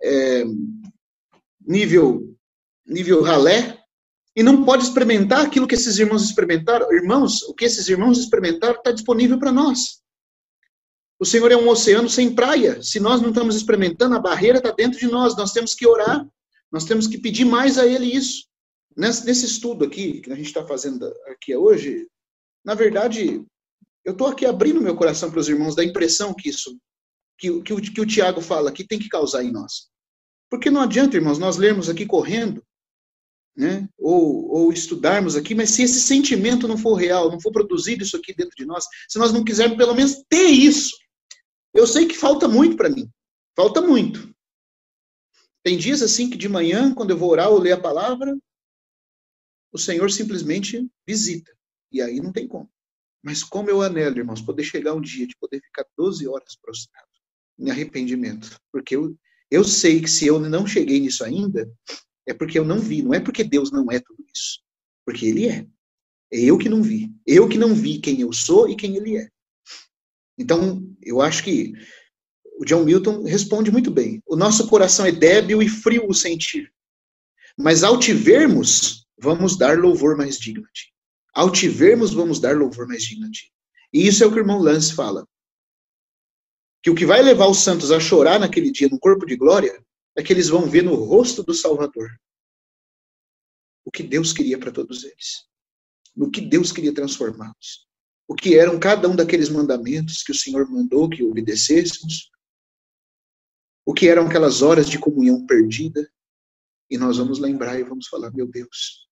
nível ralé, e não pode experimentar aquilo que esses irmãos experimentaram. Irmãos, o que esses irmãos experimentaram está disponível para nós. O Senhor é um oceano sem praia. Se nós não estamos experimentando, a barreira está dentro de nós. Nós temos que orar. Nós temos que pedir mais a Ele isso. Nesse estudo aqui, que a gente está fazendo aqui hoje, na verdade, eu estou aqui abrindo meu coração para os irmãos da impressão que o Tiago fala que tem que causar em nós. Porque não adianta, irmãos, nós lermos aqui correndo, né? Ou estudarmos aqui, mas se esse sentimento não for real, não for produzido isso aqui dentro de nós, se nós não quisermos pelo menos ter isso, eu sei que falta muito para mim, falta muito. Tem dias assim que de manhã, quando eu vou orar ou ler a palavra, o Senhor simplesmente visita, e aí não tem como. Mas como eu anelo, irmãos, poder chegar um dia de poder ficar 12 horas prostrado em arrependimento, porque eu sei que se eu não cheguei nisso ainda, é porque eu não vi, não é porque Deus não é tudo isso. Porque Ele é. É eu que não vi. Eu que não vi quem eu sou e quem Ele é. Então, eu acho que o John Milton responde muito bem. O nosso coração é débil e frio o sentir. Mas ao te vermos, vamos dar louvor mais digno a ti. Ao te vermos, vamos dar louvor mais digno a ti. E isso é o que o irmão Lance fala. Que o que vai levar os santos a chorar naquele dia no corpo de glória é que eles vão ver no rosto do Salvador o que Deus queria para todos eles. No que Deus queria transformá-los. O que eram cada um daqueles mandamentos que o Senhor mandou que obedecêssemos. O que eram aquelas horas de comunhão perdida. E nós vamos lembrar e vamos falar, meu Deus,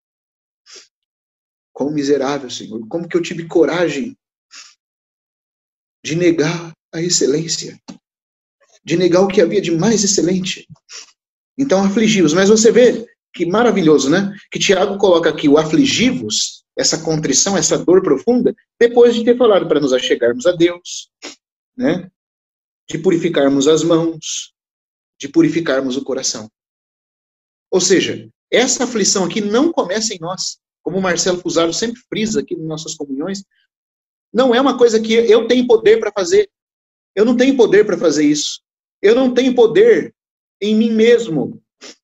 quão miserável, Senhor, como que eu tive coragem de negar a excelência, de negar o que havia de mais excelente. Então, afligi-vos. Mas você vê que maravilhoso, né? Que Tiago coloca aqui o afligi-vos, essa contrição, essa dor profunda, depois de ter falado para nos achegarmos a Deus, né? De purificarmos as mãos, de purificarmos o coração. Ou seja, essa aflição aqui não começa em nós, como o Marcelo Fusaro sempre frisa aqui nas nossas comunhões, não é uma coisa que eu tenho poder para fazer. Eu não tenho poder para fazer isso. Eu não tenho poder em mim mesmo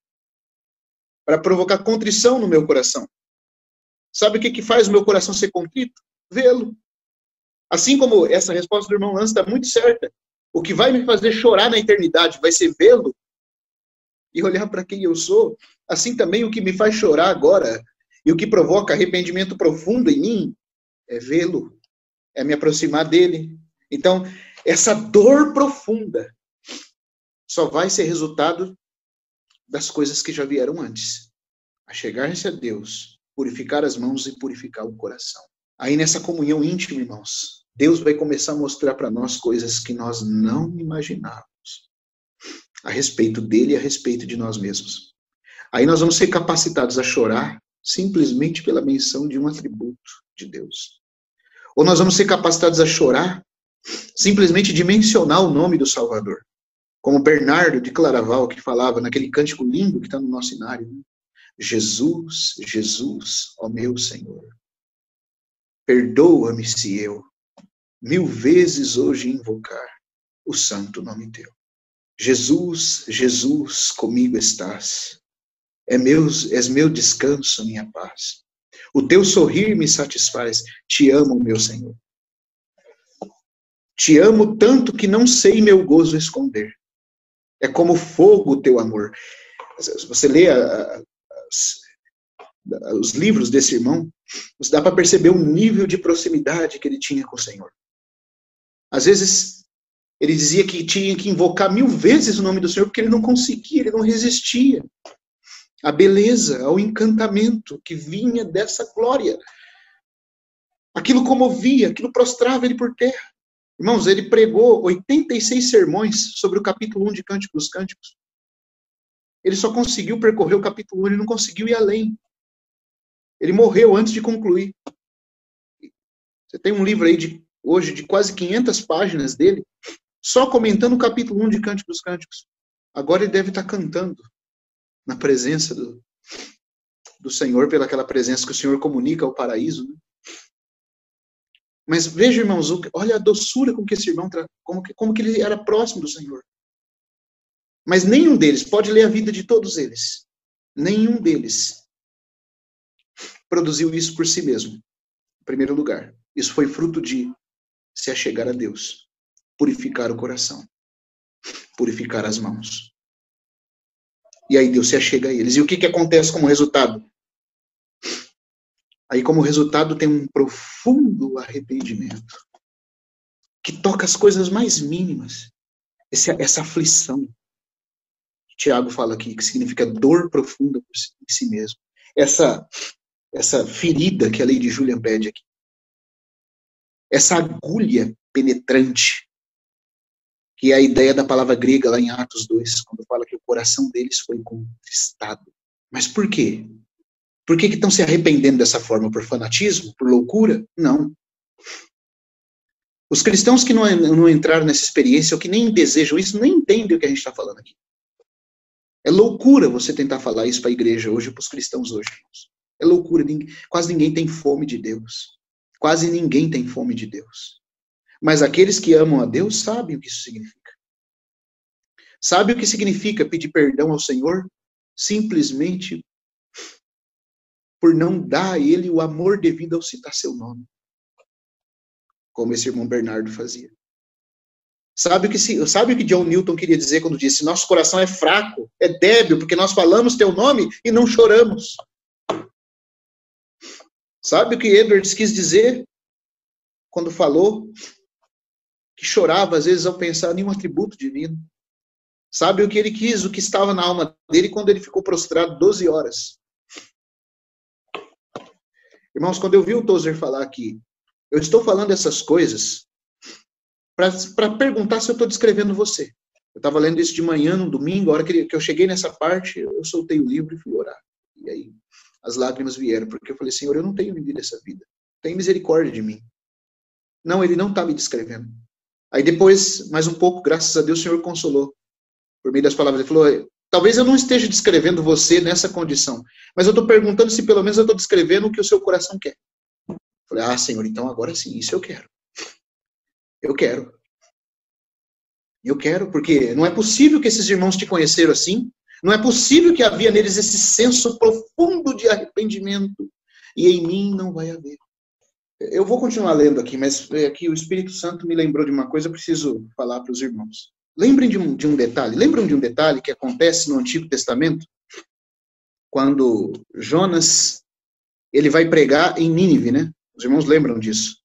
para provocar contrição no meu coração. Sabe o que faz o meu coração ser contrito? Vê-lo. Assim como essa resposta do irmão Lance está muito certa. O que vai me fazer chorar na eternidade vai ser vê-lo e olhar para quem eu sou. Assim também o que me faz chorar agora e o que provoca arrependimento profundo em mim é vê-lo, é me aproximar dele. Então, essa dor profunda só vai ser resultado das coisas que já vieram antes. A chegar-se a Deus, purificar as mãos e purificar o coração. Aí nessa comunhão íntima, irmãos, Deus vai começar a mostrar para nós coisas que nós não imaginávamos a respeito dele e a respeito de nós mesmos. Aí nós vamos ser capacitados a chorar simplesmente pela menção de um atributo de Deus. Ou nós vamos ser capacitados a chorar simplesmente de mencionar o nome do Salvador. Como Bernardo de Claraval, que falava naquele cântico lindo que está no nosso cenário. Né? Jesus, Jesus, ó meu Senhor, perdoa-me se eu 1000 vezes hoje invocar o santo nome teu. Jesus, Jesus, comigo estás. És meu descanso, minha paz. O teu sorrir me satisfaz. Te amo, meu Senhor. Te amo tanto que não sei meu gozo esconder. É como fogo o teu amor. Se você lê os livros desse irmão, você dá para perceber o nível de proximidade que ele tinha com o Senhor. Às vezes, ele dizia que tinha que invocar 1000 vezes o nome do Senhor, porque ele não conseguia, ele não resistia à beleza, ao encantamento que vinha dessa glória. Aquilo comovia, aquilo prostrava ele por terra. Irmãos, ele pregou 86 sermões sobre o capítulo 1 de Cântico dos Cânticos. Ele só conseguiu percorrer o capítulo 1, ele não conseguiu ir além. Ele morreu antes de concluir. Você tem um livro aí hoje de quase 500 páginas dele, só comentando o capítulo 1 de Cântico dos Cânticos. Agora ele deve estar cantando na presença do Senhor, pelaquela presença que o Senhor comunica ao paraíso. Né? Mas veja, irmãos, olha a doçura com que esse irmão, como que ele era próximo do Senhor. Mas nenhum deles, pode ler a vida de todos eles, nenhum deles produziu isso por si mesmo, em primeiro lugar. Isso foi fruto de se achegar a Deus, purificar o coração, purificar as mãos. E aí Deus se achega a eles. E o que acontece como resultado? Aí, como resultado, tem um profundo arrependimento que toca as coisas mais mínimas. Essa aflição. Tiago fala aqui, que significa dor profunda em si mesmo. Essa ferida que a Lady Julian pede aqui. Essa agulha penetrante, que é a ideia da palavra grega lá em Atos 2, quando fala que o coração deles foi contristado. Mas por quê? Por que estão se arrependendo dessa forma? Por fanatismo? Por loucura? Não. Os cristãos que não entraram nessa experiência, ou que nem desejam isso, nem entendem o que a gente está falando aqui. É loucura você tentar falar isso para a igreja hoje, para os cristãos hoje. É loucura. Quase ninguém tem fome de Deus. Quase ninguém tem fome de Deus. Mas aqueles que amam a Deus sabem o que isso significa. Sabem o que significa pedir perdão ao Senhor simplesmente por não dar a ele o amor devido ao citar seu nome, como esse irmão Bernardo fazia. Sabe o que John Newton queria dizer quando disse: nosso coração é fraco, é débil, porque nós falamos teu nome e não choramos. Sabe o que Edwards quis dizer quando falou que chorava às vezes ao pensar em um atributo divino? Sabe o que ele quis, o que estava na alma dele quando ele ficou prostrado 12 horas? Irmãos, quando eu vi o Tozer falar aqui, eu estou falando essas coisas para perguntar se eu estou descrevendo você. Eu estava lendo isso de manhã, no domingo, a hora que eu cheguei nessa parte, eu soltei o livro e fui orar. E aí as lágrimas vieram, porque eu falei: Senhor, eu não tenho vivido essa vida. Tem misericórdia de mim. Não, ele não está me descrevendo. Aí depois, mais um pouco, graças a Deus, o Senhor consolou. Por meio das palavras, ele falou: talvez eu não esteja descrevendo você nessa condição, mas eu estou perguntando se pelo menos eu estou descrevendo o que o seu coração quer. Eu falei: ah, Senhor, então agora sim, isso eu quero. Eu quero. Eu quero, porque não é possível que esses irmãos te conheceram assim, não é possível que havia neles esse senso profundo de arrependimento, e em mim não vai haver. Eu vou continuar lendo aqui, mas aqui o Espírito Santo me lembrou de uma coisa, eu preciso falar para os irmãos. Lembrem de um detalhe. Lembram de um detalhe que acontece no Antigo Testamento? Quando Jonas, ele vai pregar em Nínive, né? Os irmãos lembram disso.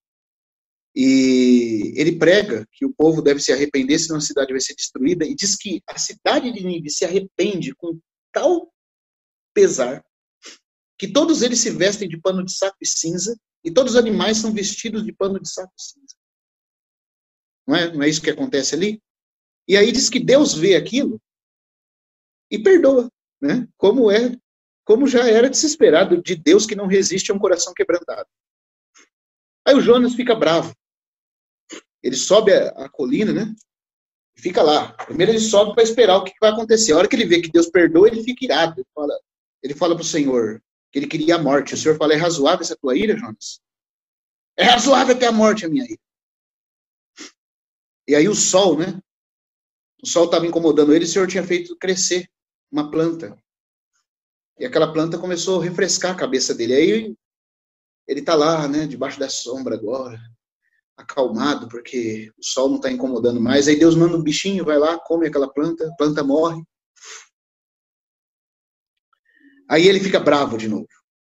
E ele prega que o povo deve se arrepender, senão a cidade vai ser destruída, e diz que a cidade de Nínive se arrepende com tal pesar que todos eles se vestem de pano de saco e cinza, e todos os animais são vestidos de pano de saco e cinza. Não é isso que acontece ali? E aí diz que Deus vê aquilo e perdoa, né? Como já era de se esperar de Deus, que não resiste a um coração quebrantado. Aí o Jonas fica bravo. Ele sobe a colina, né? E fica lá. Primeiro ele sobe para esperar o que vai acontecer. A hora que ele vê que Deus perdoa, ele fica irado. Ele fala para o Senhor que ele queria a morte. O Senhor fala: é razoável essa tua ira, Jonas? É razoável até a morte a minha ira. E aí o sol, né? O sol estava incomodando ele, o Senhor tinha feito crescer uma planta. E aquela planta começou a refrescar a cabeça dele. Aí ele está lá, né, debaixo da sombra agora, acalmado, porque o sol não está incomodando mais. Aí Deus manda um bichinho, vai lá, come aquela planta, a planta morre. Aí ele fica bravo de novo.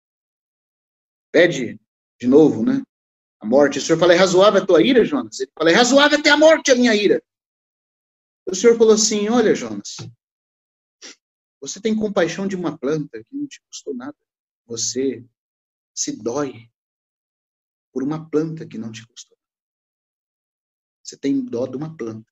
Pede de novo, né, a morte. O Senhor fala: é razoável a tua ira, Jonas? Ele fala: é razoável até a morte a minha ira. O Senhor falou assim: olha, Jonas, você tem compaixão de uma planta que não te custou nada. Você se dói por uma planta que não te custou nada. Você tem dó de uma planta.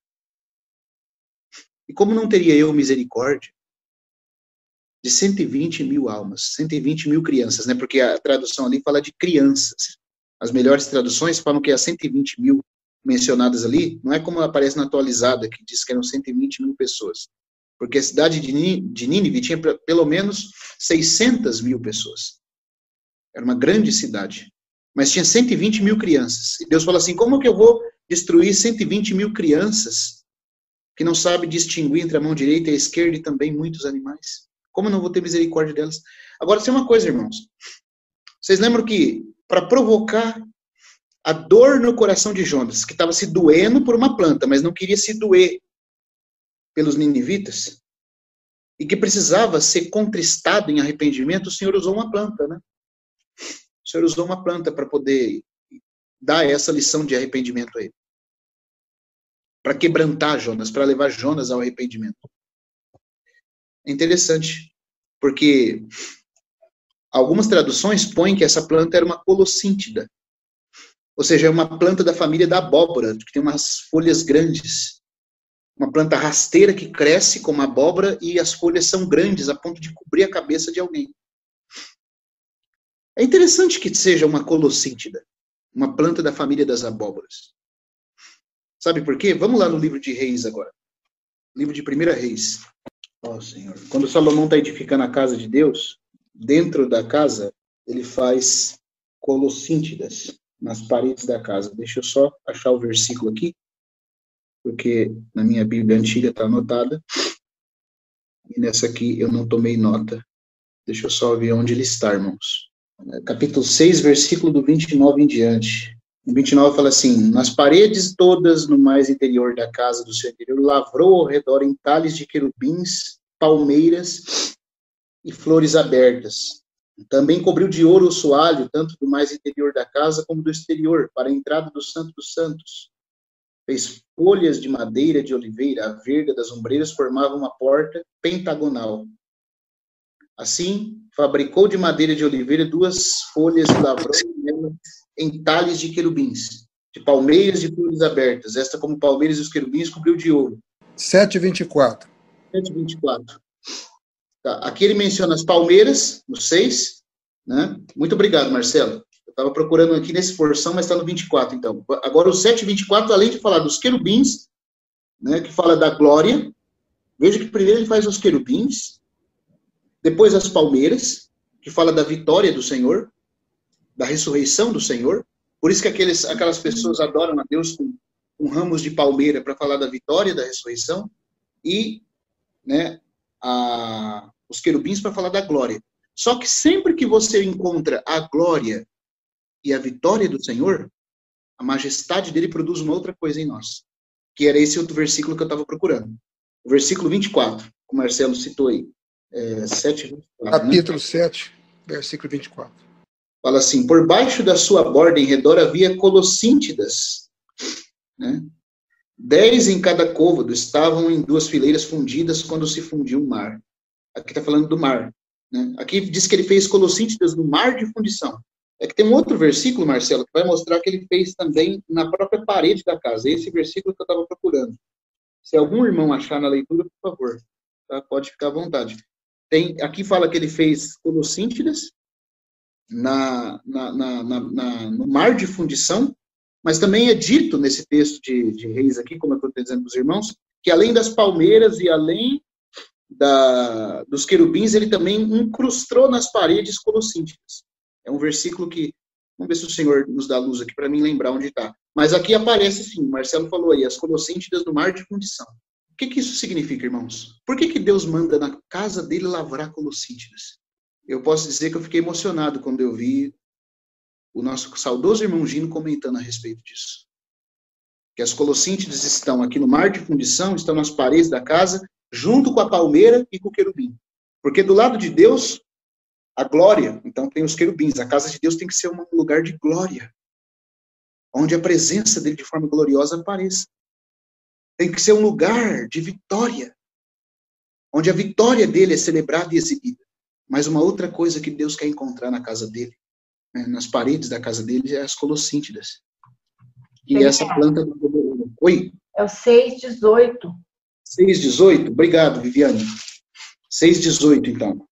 E como não teria eu misericórdia de 120 mil almas, 120 mil crianças, né? Porque a tradução ali fala de crianças. As melhores traduções falam que as 120 mil mencionadas ali, não é como aparece na atualizada, que diz que eram 120 mil pessoas. Porque a cidade de Nínive tinha pelo menos 600 mil pessoas. Era uma grande cidade. Mas tinha 120 mil crianças. E Deus falou assim: como que eu vou destruir 120 mil crianças que não sabem distinguir entre a mão direita e a esquerda e também muitos animais? Como eu não vou ter misericórdia delas? Agora, tem uma coisa, irmãos. Vocês lembram que para provocar a dor no coração de Jonas, que estava se doendo por uma planta, mas não queria se doer pelos ninivitas, e que precisava ser contristado em arrependimento, o Senhor usou uma planta, né? O Senhor usou uma planta para poder dar essa lição de arrependimento a ele. Para quebrantar Jonas, para levar Jonas ao arrependimento. É interessante, porque algumas traduções põem que essa planta era uma colossíntida. Ou seja, é uma planta da família da abóbora, que tem umas folhas grandes. Uma planta rasteira que cresce como a abóbora e as folhas são grandes a ponto de cobrir a cabeça de alguém. É interessante que seja uma colossíntida, uma planta da família das abóboras. Sabe por quê? Vamos lá no livro de Reis agora. Livro de 1 Reis. Ó Senhor. Quando Salomão está edificando a casa de Deus, dentro da casa, ele faz colossíntidas nas paredes da casa. Deixa eu só achar o versículo aqui, porque na minha Bíblia antiga está anotada. E nessa aqui eu não tomei nota. Deixa eu só ver onde ele está, irmãos. Capítulo 6, versículo do 29 em diante. O 29 fala assim: nas paredes todas no mais interior da casa do seu interior, lavrou ao redor entalhes de querubins, palmeiras e flores abertas. Também cobriu de ouro o soalho, tanto do mais interior da casa como do exterior, para a entrada do Santo dos Santos. Fez folhas de madeira de oliveira, a verga das ombreiras formava uma porta pentagonal. Assim, fabricou de madeira de oliveira 2 folhas e lavrou entalhes de querubins, de palmeiras e flores abertas. Esta, como palmeiras e os querubins, cobriu de ouro. 7:24. 7:24. Tá. Aqui ele menciona as palmeiras, no 6. Né? Muito obrigado, Marcelo. Eu estava procurando aqui nesse porção, mas está no 24, então. Agora, o 7:24, além de falar dos querubins, né, que fala da glória, veja que primeiro ele faz os querubins, depois as palmeiras, que fala da vitória do Senhor, da ressurreição do Senhor. Por isso que aquelas pessoas adoram a Deus com ramos de palmeira para falar da vitória, da ressurreição, e, né, os querubins para falar da glória. Só que sempre que você encontra a glória e a vitória do Senhor, a majestade dele produz uma outra coisa em nós, que era esse outro versículo que eu estava procurando. O versículo 24, que o Marcelo citou aí. 7:24, Capítulo, né? 7, versículo 24. Fala assim: por baixo da sua borda em redor havia colossíntidas, né? 10 em cada côvado, estavam em 2 fileiras fundidas quando se fundiu o mar. Aqui está falando do mar, né? Aqui diz que ele fez colossíntidas no mar de fundição. É que tem um outro versículo, Marcelo, que vai mostrar que ele fez também na própria parede da casa. Esse versículo que eu estava procurando. Se algum irmão achar na leitura, por favor, tá? Pode ficar à vontade. Aqui fala que ele fez colossíntidas no mar de fundição, mas também é dito nesse texto de Reis aqui, como eu estou dizendo para os irmãos, que além das palmeiras e além dos querubins, ele também incrustou nas paredes colossíntidas. É um versículo que, vamos ver se o Senhor nos dá luz aqui para mim lembrar onde está. Mas aqui aparece sim, o Marcelo falou aí, as colossíntidas do mar de fundição. O que isso significa, irmãos? Por que Deus manda na casa dele lavrar colossíntidas? Eu posso dizer que eu fiquei emocionado quando eu vi o nosso saudoso irmão Gino comentando a respeito disso. Que as colossíntidas estão aqui no mar de fundição, estão nas paredes da casa, junto com a palmeira e com o querubim. Porque do lado de Deus, a glória, então tem os querubins. A casa de Deus tem que ser um lugar de glória, onde a presença dele de forma gloriosa apareça. Tem que ser um lugar de vitória, onde a vitória dele é celebrada e exibida. Mas uma outra coisa que Deus quer encontrar na casa dele, né, nas paredes da casa dele, é as colossíntidas. E essa planta... Oi? É o 6:18. 6:18? Obrigado, Viviane. 6:18, então.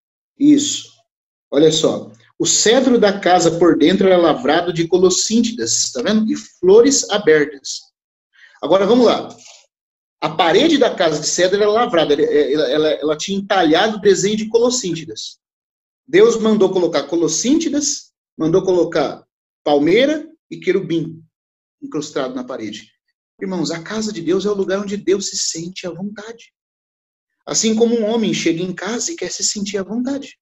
Isso. Olha só. O cedro da casa por dentro era lavrado de colossíntidas, está vendo? E flores abertas. Agora, vamos lá. A parede da casa de cedro era lavrada, ela tinha entalhado o desenho de colossíntidas. Deus mandou colocar colossíntidas, mandou colocar palmeira e querubim incrustado na parede. Irmãos, a casa de Deus é o lugar onde Deus se sente à vontade. Assim como um homem chega em casa e quer se sentir à vontade.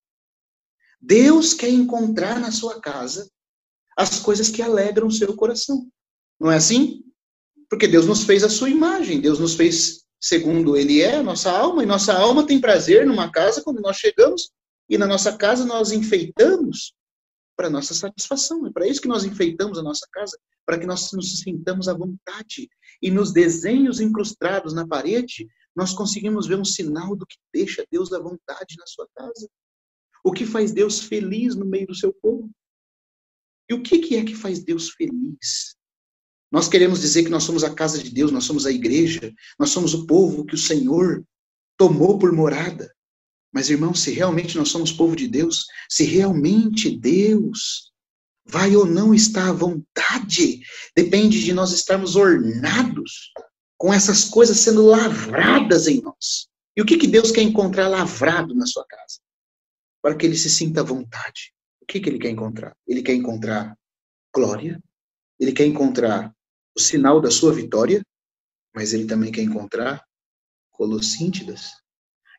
Deus quer encontrar na sua casa as coisas que alegram o seu coração. Não é assim? Porque Deus nos fez a sua imagem, Deus nos fez segundo Ele é, a nossa alma, e nossa alma tem prazer numa casa quando nós chegamos, e na nossa casa nós enfeitamos para nossa satisfação. É para isso que nós enfeitamos a nossa casa, para que nós nos sintamos à vontade. E nos desenhos incrustados na parede, nós conseguimos ver um sinal do que deixa Deus à vontade na sua casa. O que faz Deus feliz no meio do seu povo. E o que é que faz Deus feliz? Nós queremos dizer que nós somos a casa de Deus, nós somos a igreja, nós somos o povo que o Senhor tomou por morada. Mas, irmãos, se realmente nós somos povo de Deus, se realmente Deus vai ou não estar à vontade, depende de nós estarmos ornados com essas coisas sendo lavradas em nós. E o que Deus quer encontrar lavrado na sua casa? Para que ele se sinta à vontade. O que ele quer encontrar? Ele quer encontrar glória, ele quer encontrar o sinal da sua vitória, mas ele também quer encontrar colossíntidas,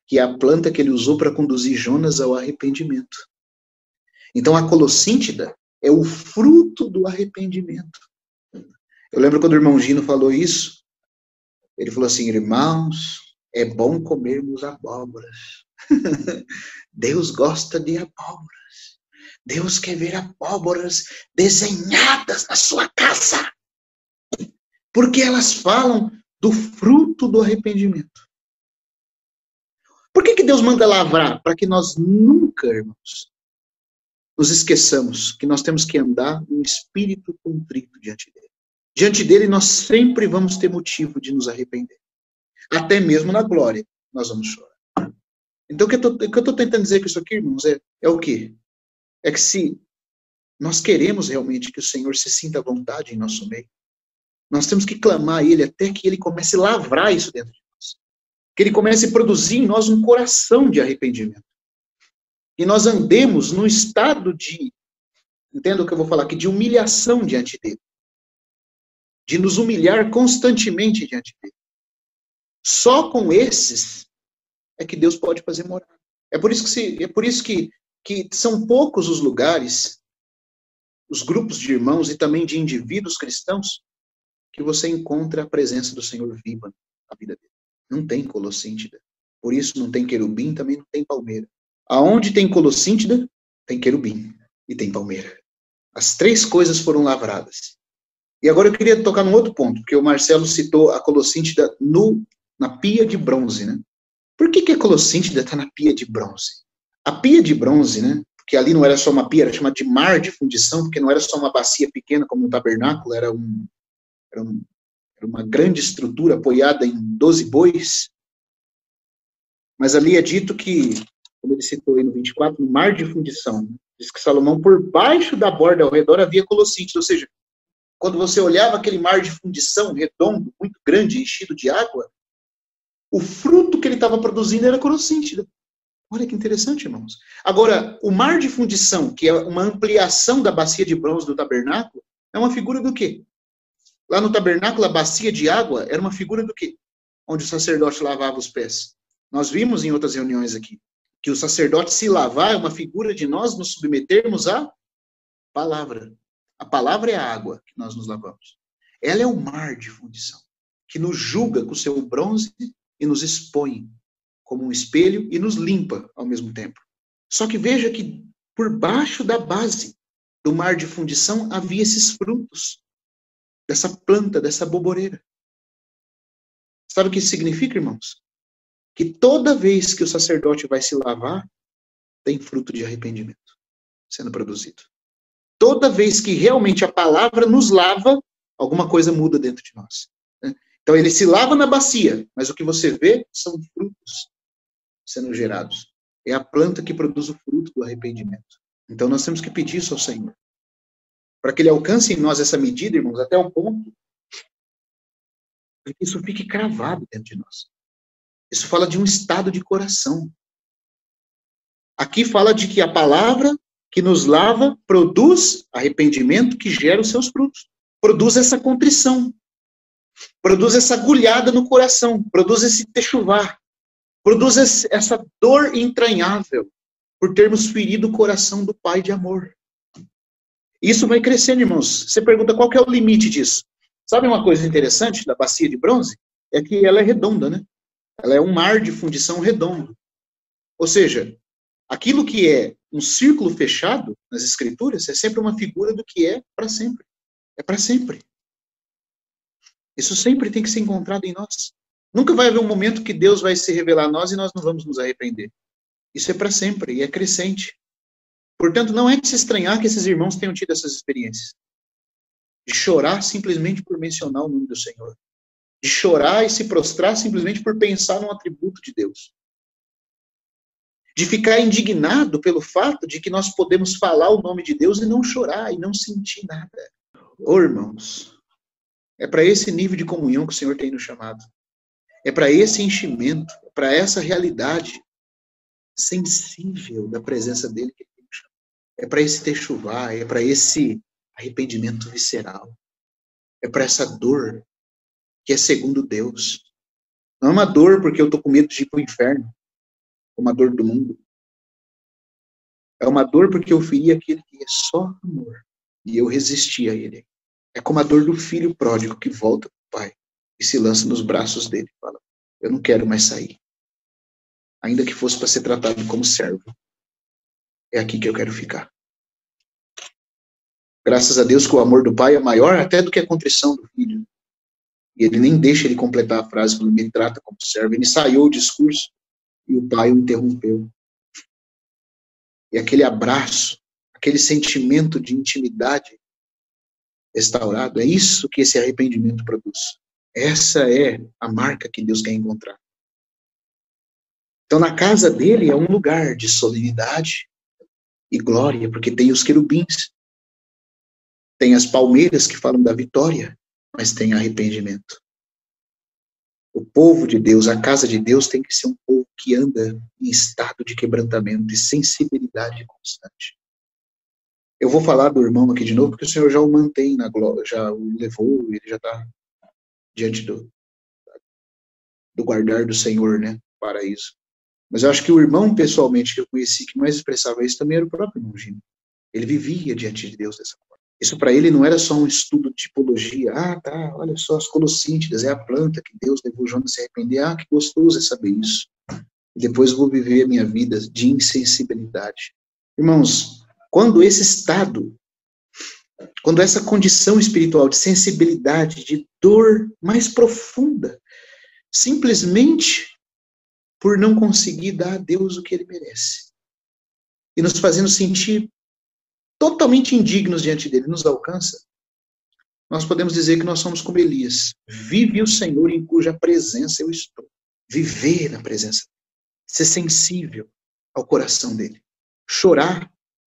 que é a planta que ele usou para conduzir Jonas ao arrependimento. Então, a colossíntida é o fruto do arrependimento. Eu lembro quando o irmão Gino falou isso, ele falou assim, irmãos, é bom comermos abóboras. Deus gosta de abóboras. Deus quer ver abóboras desenhadas na sua casa. Porque elas falam do fruto do arrependimento. Por que Deus manda lavrar? Para que nós nunca, irmãos, nos esqueçamos que nós temos que andar em espírito contrito diante dele. Diante dele nós sempre vamos ter motivo de nos arrepender. Até mesmo na glória nós vamos chorar. Então o que eu estou tentando dizer com isso aqui, irmãos, é o quê? É que se nós queremos realmente que o Senhor se sinta à vontade em nosso meio, nós temos que clamar a Ele até que Ele comece a lavrar isso dentro de nós. Que Ele comece a produzir em nós um coração de arrependimento. E nós andemos num estado de, entenda o que eu vou falar aqui, de humilhação diante dEle. De nos humilhar constantemente diante dEle. Só com esses é que Deus pode fazer morada. É por isso que são poucos os lugares, os grupos de irmãos e também de indivíduos cristãos que você encontra a presença do Senhor viva na vida dele. Não tem colossíntida. Por isso não tem querubim, também não tem palmeira. Aonde tem colossíntida, tem querubim e tem palmeira. As três coisas foram lavradas. E agora eu queria tocar num outro ponto, porque o Marcelo citou a colossíntida na pia de bronze, né? Por que a colossíntida está na pia de bronze? A pia de bronze, né? Porque ali não era só uma pia, era chamada de mar de fundição, porque não era só uma bacia pequena como no tabernáculo, era uma grande estrutura apoiada em 12 bois. Mas ali é dito que, como ele citou aí no 24, no mar de fundição, diz que Salomão, por baixo da borda ao redor, havia colossíntida, ou seja, quando você olhava aquele mar de fundição redondo, muito grande, enchido de água, o fruto que ele estava produzindo era colossíntida. Olha que interessante, irmãos. Agora, o mar de fundição, que é uma ampliação da bacia de bronze do tabernáculo, é uma figura do quê? Lá no tabernáculo, a bacia de água era uma figura do quê? Onde o sacerdote lavava os pés. Nós vimos em outras reuniões aqui, que o sacerdote se lavar é uma figura de nós nos submetermos à palavra. A palavra é a água que nós nos lavamos. Ela é o mar de fundição, que nos julga com o seu bronze e nos expõe como um espelho e nos limpa ao mesmo tempo. Só que veja que por baixo da base do mar de fundição havia esses frutos dessa planta, dessa boboreira. Sabe o que isso significa, irmãos? Que toda vez que o sacerdote vai se lavar, tem fruto de arrependimento sendo produzido. Toda vez que realmente a palavra nos lava, alguma coisa muda dentro de nós. Então ele se lava na bacia, mas o que você vê são frutos sendo gerados. É a planta que produz o fruto do arrependimento. Então nós temos que pedir isso ao Senhor. Para que Ele alcance em nós essa medida, irmãos, até o ponto que isso fique cravado dentro de nós. Isso fala de um estado de coração. Aqui fala de que a palavra que nos lava produz arrependimento que gera os seus frutos. Produz essa contrição. Produz essa agulhada no coração. Produz esse techuvá. Produz essa dor entranhável por termos ferido o coração do Pai de amor. Isso vai crescendo, irmãos. Você pergunta qual que é o limite disso. Sabe uma coisa interessante da bacia de bronze? É que ela é redonda, né? Ela é um mar de fundição redondo. Ou seja, aquilo que é um círculo fechado nas Escrituras é sempre uma figura do que é para sempre. É para sempre. Isso sempre tem que ser encontrado em nós. Nunca vai haver um momento que Deus vai se revelar a nós e nós não vamos nos arrepender. Isso é para sempre e é crescente. Portanto, não é de se estranhar que esses irmãos tenham tido essas experiências. De chorar simplesmente por mencionar o nome do Senhor. De chorar e se prostrar simplesmente por pensar num atributo de Deus. De ficar indignado pelo fato de que nós podemos falar o nome de Deus e não chorar e não sentir nada. Ô, irmãos, é para esse nível de comunhão que o Senhor tem nos chamado. É para esse enchimento, é para essa realidade sensível da presença dele que ele tem nos chamado. É para esse techuvá, é para esse arrependimento visceral. É para essa dor que é segundo Deus. Não é uma dor porque eu estou com medo de ir para o inferno. como a dor do mundo. É uma dor porque eu feri aquele que é só amor. E eu resisti a ele. É como a dor do filho pródigo que volta para o pai e se lança nos braços dele. Fala, eu não quero mais sair. Ainda que fosse para ser tratado como servo. É aqui que eu quero ficar. Graças a Deus que o amor do pai é maior até do que a contrição do filho. E ele nem deixa ele completar a frase quando me trata como servo. Ele ensaiou o discurso e o pai o interrompeu. E aquele abraço, aquele sentimento de intimidade restaurado, é isso que esse arrependimento produz. Essa é a marca que Deus quer encontrar. Então, na casa dele é um lugar de solenidade e glória, porque tem os querubins, tem as palmeiras que falam da vitória, mas tem arrependimento. O povo de Deus, a casa de Deus, tem que ser um povo que anda em estado de quebrantamento e sensibilidade constante. Eu vou falar do irmão aqui de novo, porque o Senhor já o mantém na glória, já o levou, ele já está diante do guardar do Senhor, né? Paraíso. Mas eu acho que o irmão, pessoalmente, que eu conheci, que mais expressava isso, também era o próprio irmão Gino. Ele vivia diante de Deus dessa forma. Isso para ele não era só um estudo de tipologia. Ah, tá, olha só, as colossíntidas, é a planta que Deus levou Jonas a se arrepender. Ah, que gostoso é saber isso. E depois eu vou viver a minha vida de insensibilidade. Irmãos, quando esse estado, quando essa condição espiritual de sensibilidade, de dor mais profunda, simplesmente por não conseguir dar a Deus o que ele merece, e nos fazendo sentir totalmente indignos diante dele, nos alcança, nós podemos dizer que nós somos como Elias. Vive o Senhor em cuja presença eu estou. Viver na presença dele. Ser sensível ao coração dele. Chorar.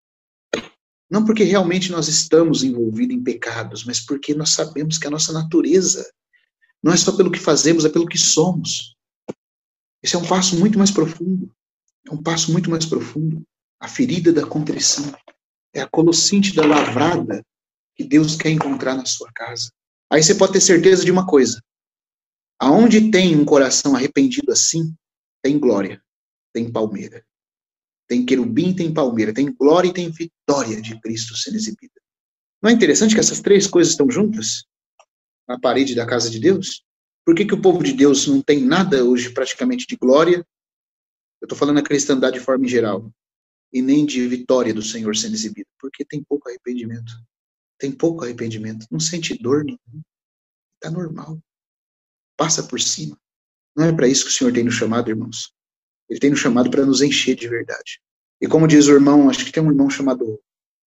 Não porque realmente nós estamos envolvidos em pecados, mas porque nós sabemos que a nossa natureza não é só pelo que fazemos, é pelo que somos. Esse é um passo muito mais profundo. É um passo muito mais profundo. A ferida da contrição. É a colossíntida lavrada que Deus quer encontrar na sua casa. Aí você pode ter certeza de uma coisa. Aonde tem um coração arrependido assim, tem glória, tem palmeira. Tem querubim, tem palmeira. Tem glória e tem vitória de Cristo sendo exibida. Não é interessante que essas três coisas estão juntas? Na parede da casa de Deus? Por que o povo de Deus não tem nada hoje praticamente de glória? Eu estou falando a cristandade de forma em geral. E nem de vitória do Senhor sendo exibida. Porque tem pouco arrependimento. Tem pouco arrependimento. Não sente dor nenhuma. Está normal. Passa por cima. Não é para isso que o Senhor tem nos chamado, irmãos. Ele tem nos chamado para nos encher de verdade. E como diz o irmão, acho que tem um irmão chamado,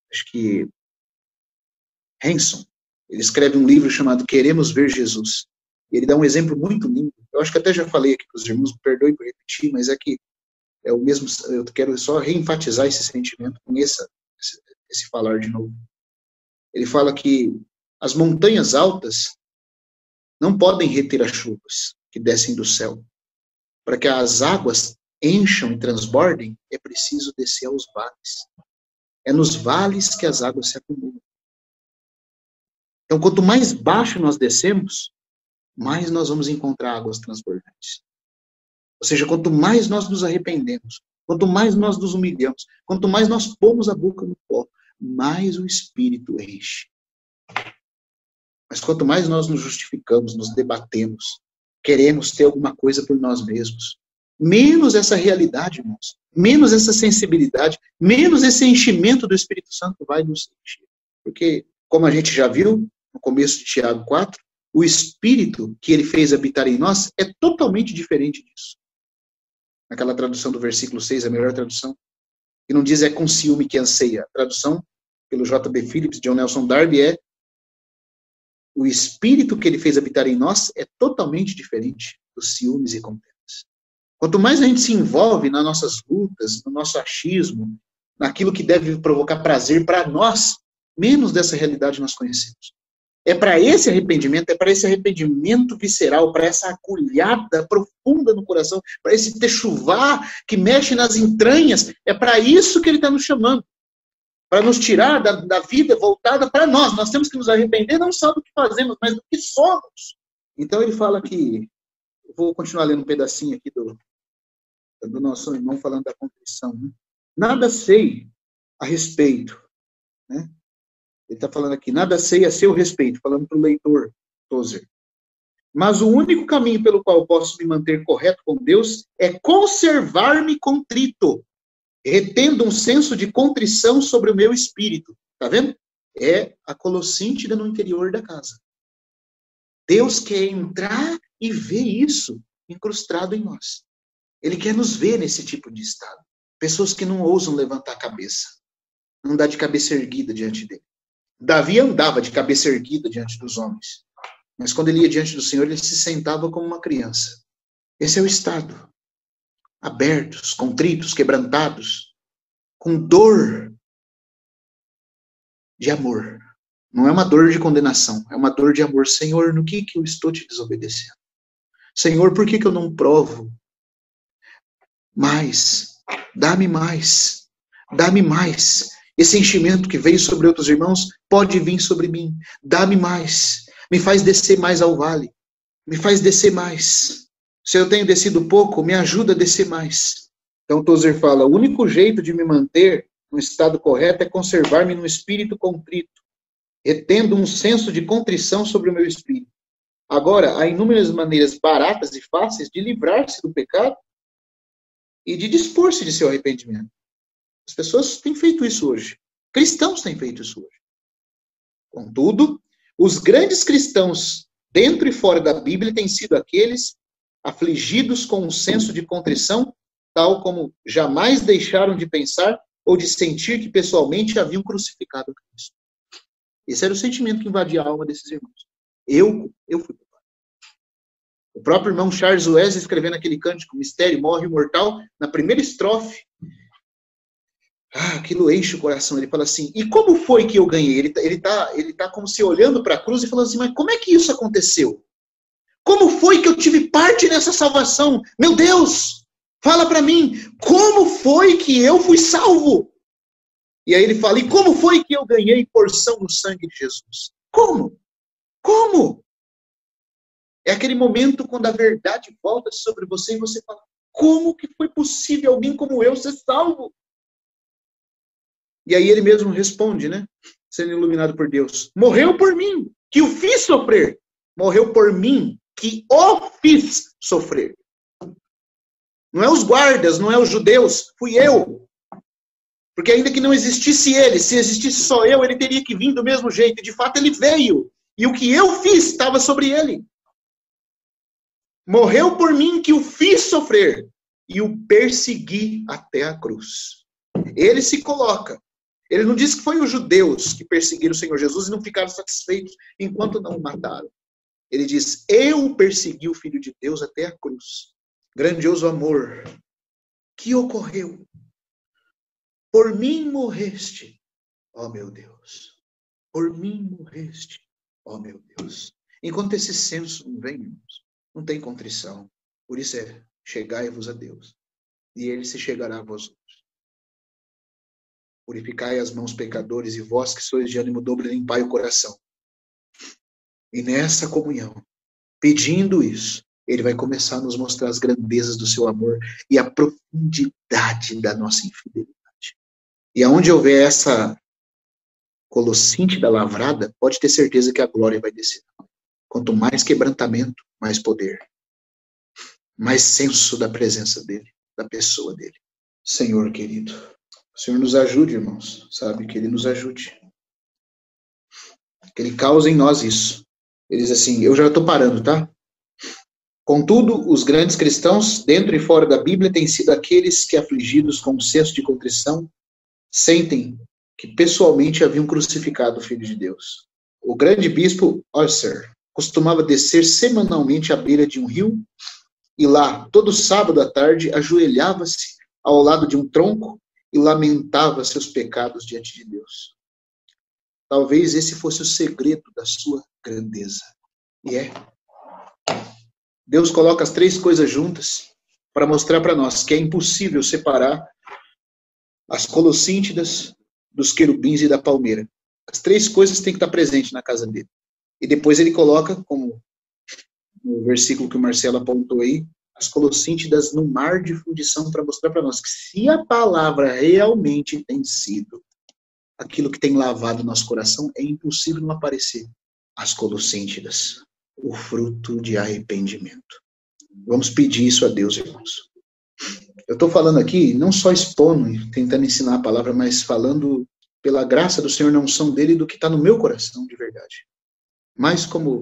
Hanson. Ele escreve um livro chamado Queremos Ver Jesus. E ele dá um exemplo muito lindo. Eu acho que até já falei aqui para os irmãos, me perdoem por repetir, mas é que é o mesmo, eu quero só reenfatizar esse sentimento com esse falar de novo. Ele fala que as montanhas altas não podem reter as chuvas que descem do céu. Para que as águas encham e transbordem, é preciso descer aos vales. É nos vales que as águas se acumulam. Então, quanto mais baixo nós descemos, mais nós vamos encontrar águas transbordantes. Ou seja, quanto mais nós nos arrependemos, quanto mais nós nos humilhamos, quanto mais nós pomos a boca no pó, mais o Espírito enche. Mas quanto mais nós nos justificamos, nos debatemos, queremos ter alguma coisa por nós mesmos, menos essa realidade, irmãos, menos essa sensibilidade, menos esse enchimento do Espírito Santo vai nos encher. Porque, como a gente já viu no começo de Tiago 4, o Espírito que ele fez habitar em nós é totalmente diferente disso. Naquela tradução do versículo 6, a melhor tradução, que não diz é com ciúme que anseia. A tradução, pelo J.B. Phillips, John Nelson Darby, é o Espírito que ele fez habitar em nós é totalmente diferente dos ciúmes e contendas. Quanto mais a gente se envolve nas nossas lutas, no nosso achismo, naquilo que deve provocar prazer para nós, menos dessa realidade nós conhecemos. É para esse arrependimento visceral, para essa acolhada profunda no coração, para esse techuvá que mexe nas entranhas, é para isso que ele está nos chamando. Para nos tirar da vida voltada para nós. Nós temos que nos arrepender não só do que fazemos, mas do que somos. Então ele fala que, eu vou continuar lendo um pedacinho aqui do nosso irmão falando da contrição, né? Nada sei a respeito, né? Ele está falando aqui, nada sei a seu respeito, falando para o leitor, Tozer. Mas o único caminho pelo qual posso me manter correto com Deus é conservar-me contrito, retendo um senso de contrição sobre o meu espírito. Tá vendo? É a colossíntida no interior da casa. Deus quer entrar e ver isso incrustado em nós. Ele quer nos ver nesse tipo de estado. Pessoas que não ousam levantar a cabeça. Andar de cabeça erguida diante dele. Davi andava de cabeça erguida diante dos homens. Mas quando ele ia diante do Senhor, ele se sentava como uma criança. Esse é o estado. Abertos, contritos, quebrantados, com dor de amor. Não é uma dor de condenação, é uma dor de amor. Senhor, no que eu estou te desobedecendo? Senhor, por que eu não provo mais? Dá-me mais. Dá-me mais. Esse enchimento que veio sobre outros irmãos pode vir sobre mim. Dá-me mais. Me faz descer mais ao vale. Me faz descer mais. Se eu tenho descido pouco, me ajuda a descer mais. Então Tozer fala, o único jeito de me manter no estado correto é conservar-me no espírito contrito, retendo um senso de contrição sobre o meu espírito. Agora, há inúmeras maneiras baratas e fáceis de livrar-se do pecado e de dispor-se de seu arrependimento. As pessoas têm feito isso hoje. Cristãos têm feito isso hoje. Contudo, os grandes cristãos, dentro e fora da Bíblia, têm sido aqueles afligidos com um senso de contrição, tal como jamais deixaram de pensar ou de sentir que pessoalmente haviam crucificado Cristo. Esse era o sentimento que invadia a alma desses irmãos. Eu fui culpado. O próprio irmão Charles Wesley, escrevendo aquele cântico, Mistério, Morre Imortal, na primeira estrofe, aquilo enche o coração. Ele fala assim, e como foi que eu ganhei? Ele tá como se olhando para a cruz e falando assim, mas como é que isso aconteceu? Como foi que eu tive parte nessa salvação? Meu Deus, fala para mim, como foi que eu fui salvo? E aí ele fala, e como foi que eu ganhei porção no sangue de Jesus? Como? Como? É aquele momento quando a verdade volta sobre você e você fala, como que foi possível alguém como eu ser salvo? E aí ele mesmo responde, né? Sendo iluminado por Deus. Morreu por mim, que o fiz sofrer. Morreu por mim, que o fiz sofrer. Não é os guardas, não é os judeus, fui eu. Porque ainda que não existisse ele, se existisse só eu, ele teria que vir do mesmo jeito. De fato, ele veio. E o que eu fiz estava sobre ele. Morreu por mim, que o fiz sofrer. E o persegui até a cruz. Ele se coloca. Ele não diz que foi os judeus que perseguiram o Senhor Jesus e não ficaram satisfeitos enquanto não o mataram. Ele diz, eu persegui o Filho de Deus até a cruz. Grandioso amor que ocorreu. Por mim morreste, ó meu Deus. Por mim morreste, ó meu Deus. Enquanto esse senso não vem, irmãos, não tem contrição. Por isso é, chegai-vos a Deus. E ele se chegará a vós. Purificai as mãos, pecadores, e vós que sois de ânimo dobre, limpai o coração. E nessa comunhão, pedindo isso, ele vai começar a nos mostrar as grandezas do seu amor e a profundidade da nossa infidelidade. E aonde houver essa colossinte da lavrada, pode ter certeza que a glória vai descer. Quanto mais quebrantamento, mais poder. Mais senso da presença dele, da pessoa dele. Senhor querido, o Senhor nos ajude, irmãos, sabe? Que Ele nos ajude. Que Ele cause em nós isso. Ele diz assim, eu já estou parando, tá? Contudo, os grandes cristãos, dentro e fora da Bíblia, têm sido aqueles que, afligidos com um senso de contrição, sentem que pessoalmente haviam crucificado o Filho de Deus. O grande bispo Osser costumava descer semanalmente à beira de um rio e lá, todo sábado à tarde, ajoelhava-se ao lado de um tronco e lamentava seus pecados diante de Deus. Talvez esse fosse o segredo da sua grandeza. E é. Deus coloca as três coisas juntas para mostrar para nós que é impossível separar as colossíntidas dos querubins e da palmeira. As três coisas têm que estar presentes na casa dele. E depois ele coloca, como no versículo que o Marcelo apontou aí, as Colossíntidas no mar de fundição para mostrar para nós que se a palavra realmente tem sido aquilo que tem lavado nosso coração, é impossível não aparecer as Colossíntidas, o fruto de arrependimento. Vamos pedir isso a Deus, irmãos. Eu estou falando aqui, não só expondo, tentando ensinar a palavra, mas falando pela graça do Senhor, na unção dele, do que está no meu coração, de verdade. Mas como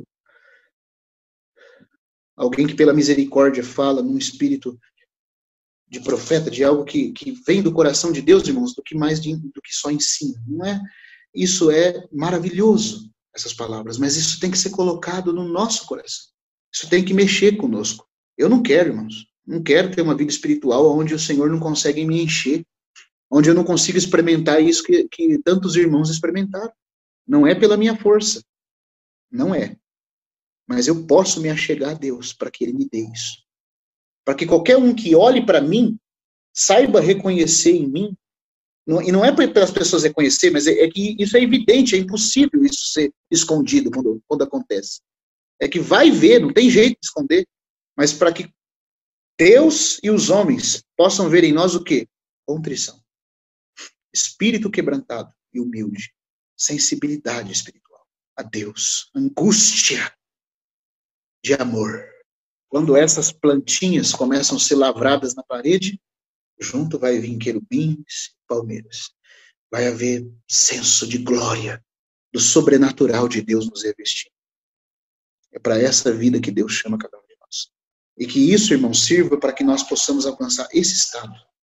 alguém que pela misericórdia fala num espírito de profeta, de algo que vem do coração de Deus, irmãos, do que mais do que só ensina. Não é? Isso é maravilhoso, essas palavras, mas isso tem que ser colocado no nosso coração. Isso tem que mexer conosco. Eu não quero, irmãos. Não quero ter uma vida espiritual onde o Senhor não consegue me encher, onde eu não consigo experimentar isso que tantos irmãos experimentaram. Não é pela minha força. Não é. Mas eu posso me achegar a Deus para que Ele me dê isso. Para que qualquer um que olhe para mim saiba reconhecer em mim. E não é para as pessoas reconhecer, mas é que isso é evidente, é impossível isso ser escondido quando acontece. É que vai ver, não tem jeito de esconder. Mas para que Deus e os homens possam ver em nós o quê? Contrição. Espírito quebrantado e humilde. Sensibilidade espiritual a Deus. Angústia de amor. Quando essas plantinhas começam a ser lavradas na parede, junto vai vir querubins, palmeiras. Vai haver senso de glória, do sobrenatural de Deus nos revestindo. É para essa vida que Deus chama cada um de nós. E que isso, irmãos, sirva para que nós possamos alcançar esse estado.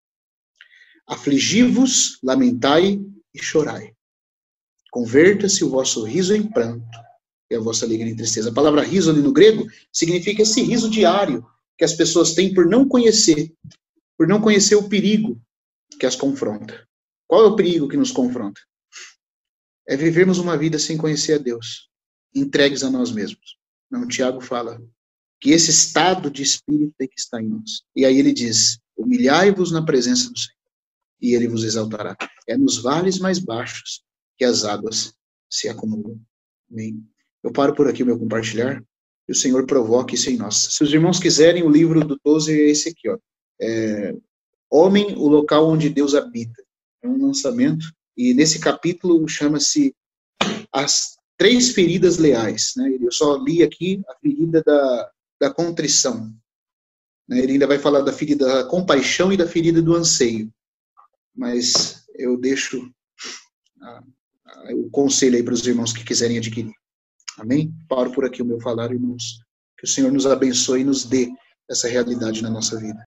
Afligi-vos, lamentai e chorai. Converta-se o vosso riso em pranto e a vossa alegria em tristeza. A palavra riso ali no grego significa esse riso diário que as pessoas têm por não conhecer o perigo que as confronta. Qual é o perigo que nos confronta? É vivermos uma vida sem conhecer a Deus, entregues a nós mesmos. Não, Tiago fala que esse estado de espírito tem que estar em nós. E aí ele diz, humilhai-vos na presença do Senhor, e Ele vos exaltará. É nos vales mais baixos que as águas se acumulam. Amém? Eu paro por aqui o meu compartilhar, e o Senhor provoque isso em nós. Se os irmãos quiserem, o livro do Tozer é esse aqui, ó. Homem, o local onde Deus habita. É um lançamento, e nesse capítulo chama-se As 3 feridas leais. Né? Eu só li aqui a ferida da contrição. Né? Ele ainda vai falar da ferida da compaixão e da ferida do anseio. Mas eu deixo o conselho aí para os irmãos que quiserem adquirir. Amém? Paro por aqui o meu falar, irmãos. Que o Senhor nos abençoe e nos dê essa realidade na nossa vida.